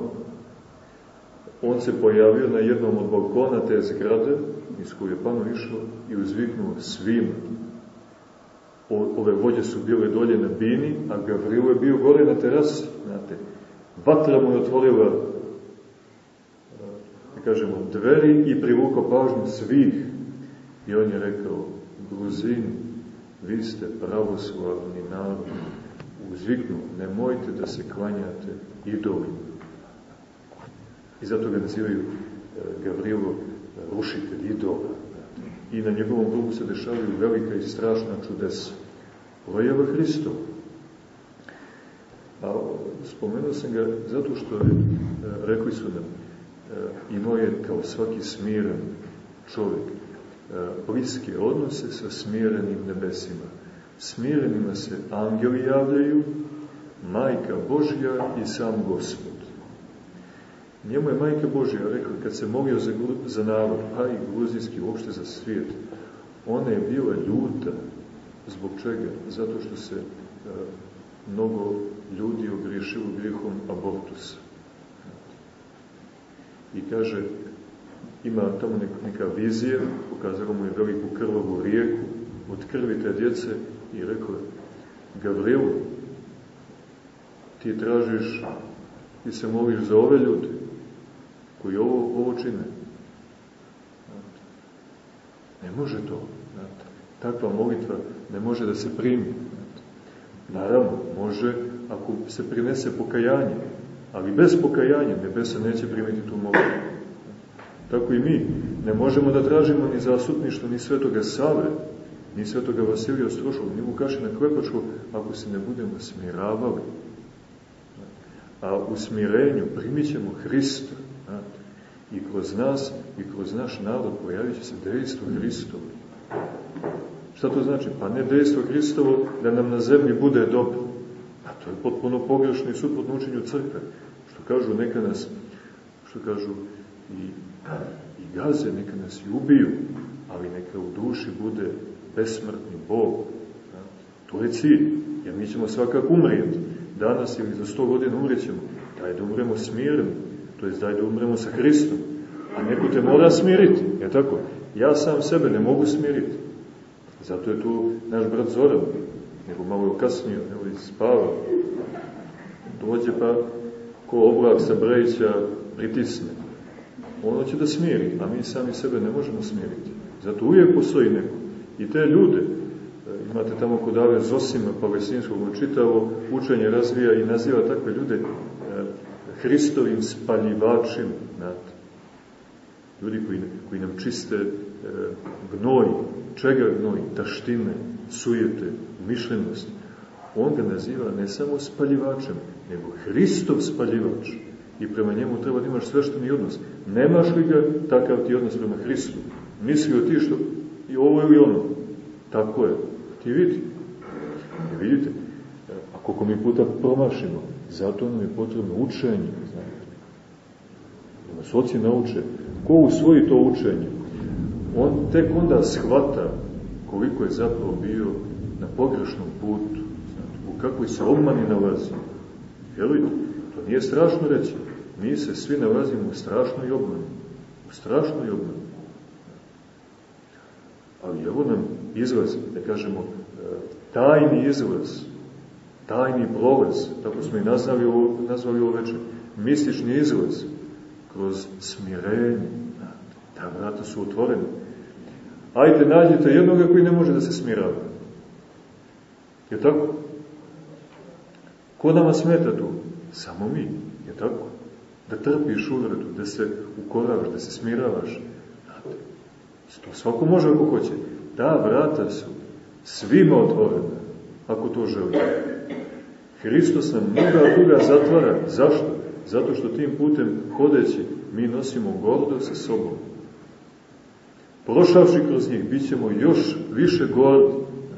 on se pojavio na jednom od balkona te zgrade, iz koje je pano išao, i uzviknuo svima. Ove vođe su bile dolje na bini, a Gavriil je bio gore na terasi, znate. Vatra mu je otvorila, da kažemo, dveri i privukao pažnju svih. I on je rekao, Gruzini, vi ste pravoslavni narod. Uzviknuo, nemojte da se klanjate idolima. I zato ga nazivaju Gavriilo rušitelj idola. I na njegovom grobu se dešavaju velika i strašna čudesa. Projava Hristova. A spomenuo sam ga zato što je, rekli su nam, imao je kao svaki smiren čovjek bliske odnose sa smirenim nebesima. Smirenima se angeli javljaju, Majka Božja i sam Gospod. Njemu je Majka Božja rekla, kad se molio za, za narod, a i gruzijski, uopšte za svijet, ona je bila ljuta. Zbog čega? Zato što se a, mnogo ljudi ogriješilo grijehom abortusa. I kaže, ima tamo neka vizija, pokazala mu je veliku krvavu rijeku od krvi te djece i rekla, Gavriil, ti tražiš, ti se moliš za ove ljude koji ovo, ovo čine. Ne može to. Znate. Takva molitva ne može da se primi. Znate. Naravno, može ako se prinese pokajanje, ali bez pokajanja nebesa neće primiti tu molitvu. Tako i mi ne možemo da tražimo ni zastupništvo ni svetoga Save, ni svetoga Vasilija Ostroškog, ni Vukašina Klepačkog, ako se ne budemo smiravali. A u smirenju primit ćemo Hrista. Znate. I kroz nas, i kroz naš narod pojavit će se dejstvo Hristovo. Šta to znači? Pa ne dejstvo Hristovo da nam na zemlji bude dobro. A to je potpuno pogrešno i suprotno učenju crkve. Što kažu, neka nas, što kažu, i, i gaze, neka nas i ubiju, ali neka u duši bude besmrtni Bog. To je cilj, jer mi ćemo svakako umrijeti. Danas ili za sto godina umrijećemo. Daj da umremo smireni, to je daj da umremo sa Hristom. A neko te mora smiriti, je tako? Ja sam sebe ne mogu smiriti. Zato je tu naš brat Zoran, nego malo je kasnio, evo i spava. Dođe pa ko oblak sa Brejića pritisne. Ono će da smiri, a mi sami sebe ne možemo smiriti. Zato uvijek postoji neko. I te ljude, imate tamo kod Ave Zosima Palestinskog, on čitavo učenje razvija i naziva takve ljude Hristovim spaljivačima. Znate. Ljudi koji, koji nam čiste e, gnoj. Čega gnoj? Taštine, sujete, mišljenost. On ga naziva ne samo spaljivačem, nego Hristov spaljivač. I prema njemu treba da imaš svešteni odnos. Nemaš li ga, takav ti odnos prema Hristu. Mislio ti što i ovo ili ono. Tako je. Ti vidi. I vidite, a koliko mi puta promašimo, zato nam je potrebno učenje. Znate. Da nas oci nauče. Ko usvoji to učenje, on tek onda shvata koliko je zapravo bio na pogrešnom putu. Znate, u kakvoj se obmani nalazi. Vjerujte, to nije strašno reći. Mi se svi nalazimo u strašnoj obmani. U strašnoj obmani. Ali evo nam izlaz, da kažemo, tajni izlaz, tajni prolaz, tako smo i nazvali ovo, nazvali ovo večer, mistični izlaz, kroz smirenje. Ta vrata su otvorene. Ajde, nađite jednoga koji ne može da se smirava. Je tako? Ko nama smeta tu? Samo mi. Je tako? Da trpiš uvredu, da se ukoravaš, da se smiravaš. Znate, to svako može ako hoće. Ta vrata su svima otvorene, ako to želi. Hristos nam mnoga druga zatvara. Zašto? Zato što tim putem hodeći mi nosimo gordost sa sobom. Prošavši kroz njih, bit ćemo još više gordi.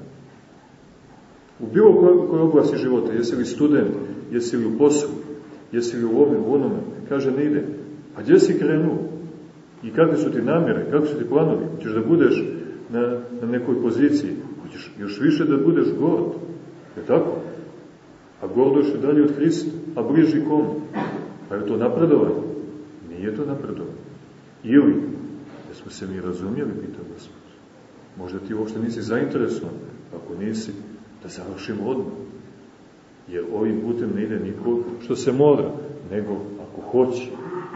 U bilo kojoj koj oblasti života, jesi li student, jesi li u poslu, jesi li u ovome, u onome, kaže ne ide. A gdje si krenuo? I kakve su ti namjere, kakve su ti planovi? Hoćeš da budeš na, na nekoj poziciji, hoćeš još više da budeš gord. Je tako? A gordo je dalje od Hrista, a bliži komu? Pa je to napredovanje? Nije to napredovanje. Ili, da smo se mi razumjeli, pita Gospod. Možda ti uopšte nisi zainteresovan, ako nisi, da završimo odmah. Jer ovim putem ne ide niko što se mora, nego ako hoće.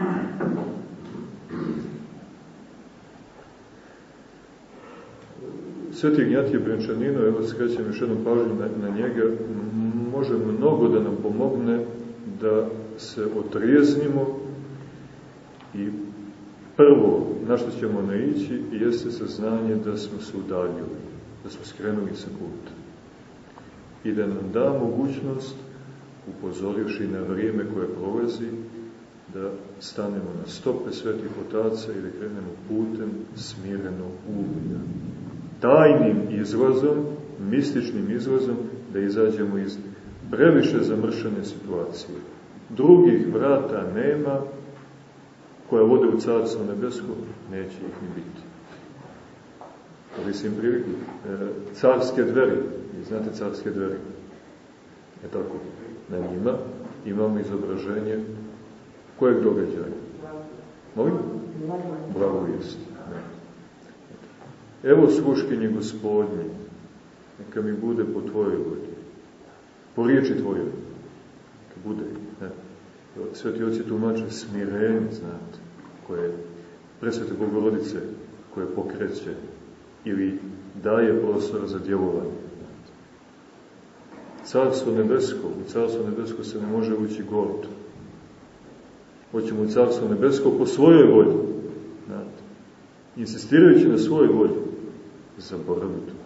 Sveti Ignjatije Brenčanino, evo skrećem još jednom pažnju na, na njega, može mnogo da nam pomogne da se otrijeznimo i prvo na što ćemo naići jeste saznanje da smo se udaljili, da smo skrenuli sa puta. I da nam da mogućnost, upozorivši na vrijeme koje prolazi, da stanemo na stope svetih otaca i da krenemo putem smirenog uglja. Tajnim izlazom, mističnim izlazom, da izađemo iz previše zamršene situacije. Drugih vrata nema, koja vode u Carstvo nebesko, neće ih ni biti. Ali sam im priliku, carske dveri, znate carske dveri, je tako, na njima imamo izobraženje kojeg događaja? Molim? Blagovijest. Evo sluškinje Gospodnje, neka mi bude po tvojoj volji, po riječi tvojoj, neka bude. Ne? Sveti oci tumače smirenje, znate, koje presvete Bogorodice, koje pokreće ili daje prostor za djelovanje. Carstvo nebesko, u Carstvo nebesko se ne može ući gordo. Hoćemo u Carstvo nebesko po svojoj volji. Znate, insistirajući na svojoj volji, zaboravi to.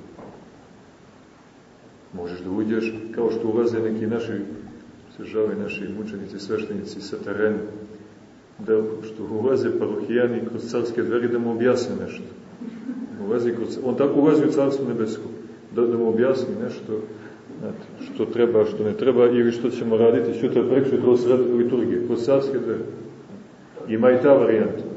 Možeš da uđeš kao što ulaze neki naši, se žale naši mučenici, sveštenici sa terena, da što ulaze parohijani kroz carske dveri da mu objasne nešto. Ulazi kroz, on tako ulazi u Carstvo nebesko, da, da mu objasni nešto, znate, što treba, što ne treba, ili što ćemo raditi sutra, preksutra, kroz liturgije, kroz carske dveri. Ima i ta varijanta.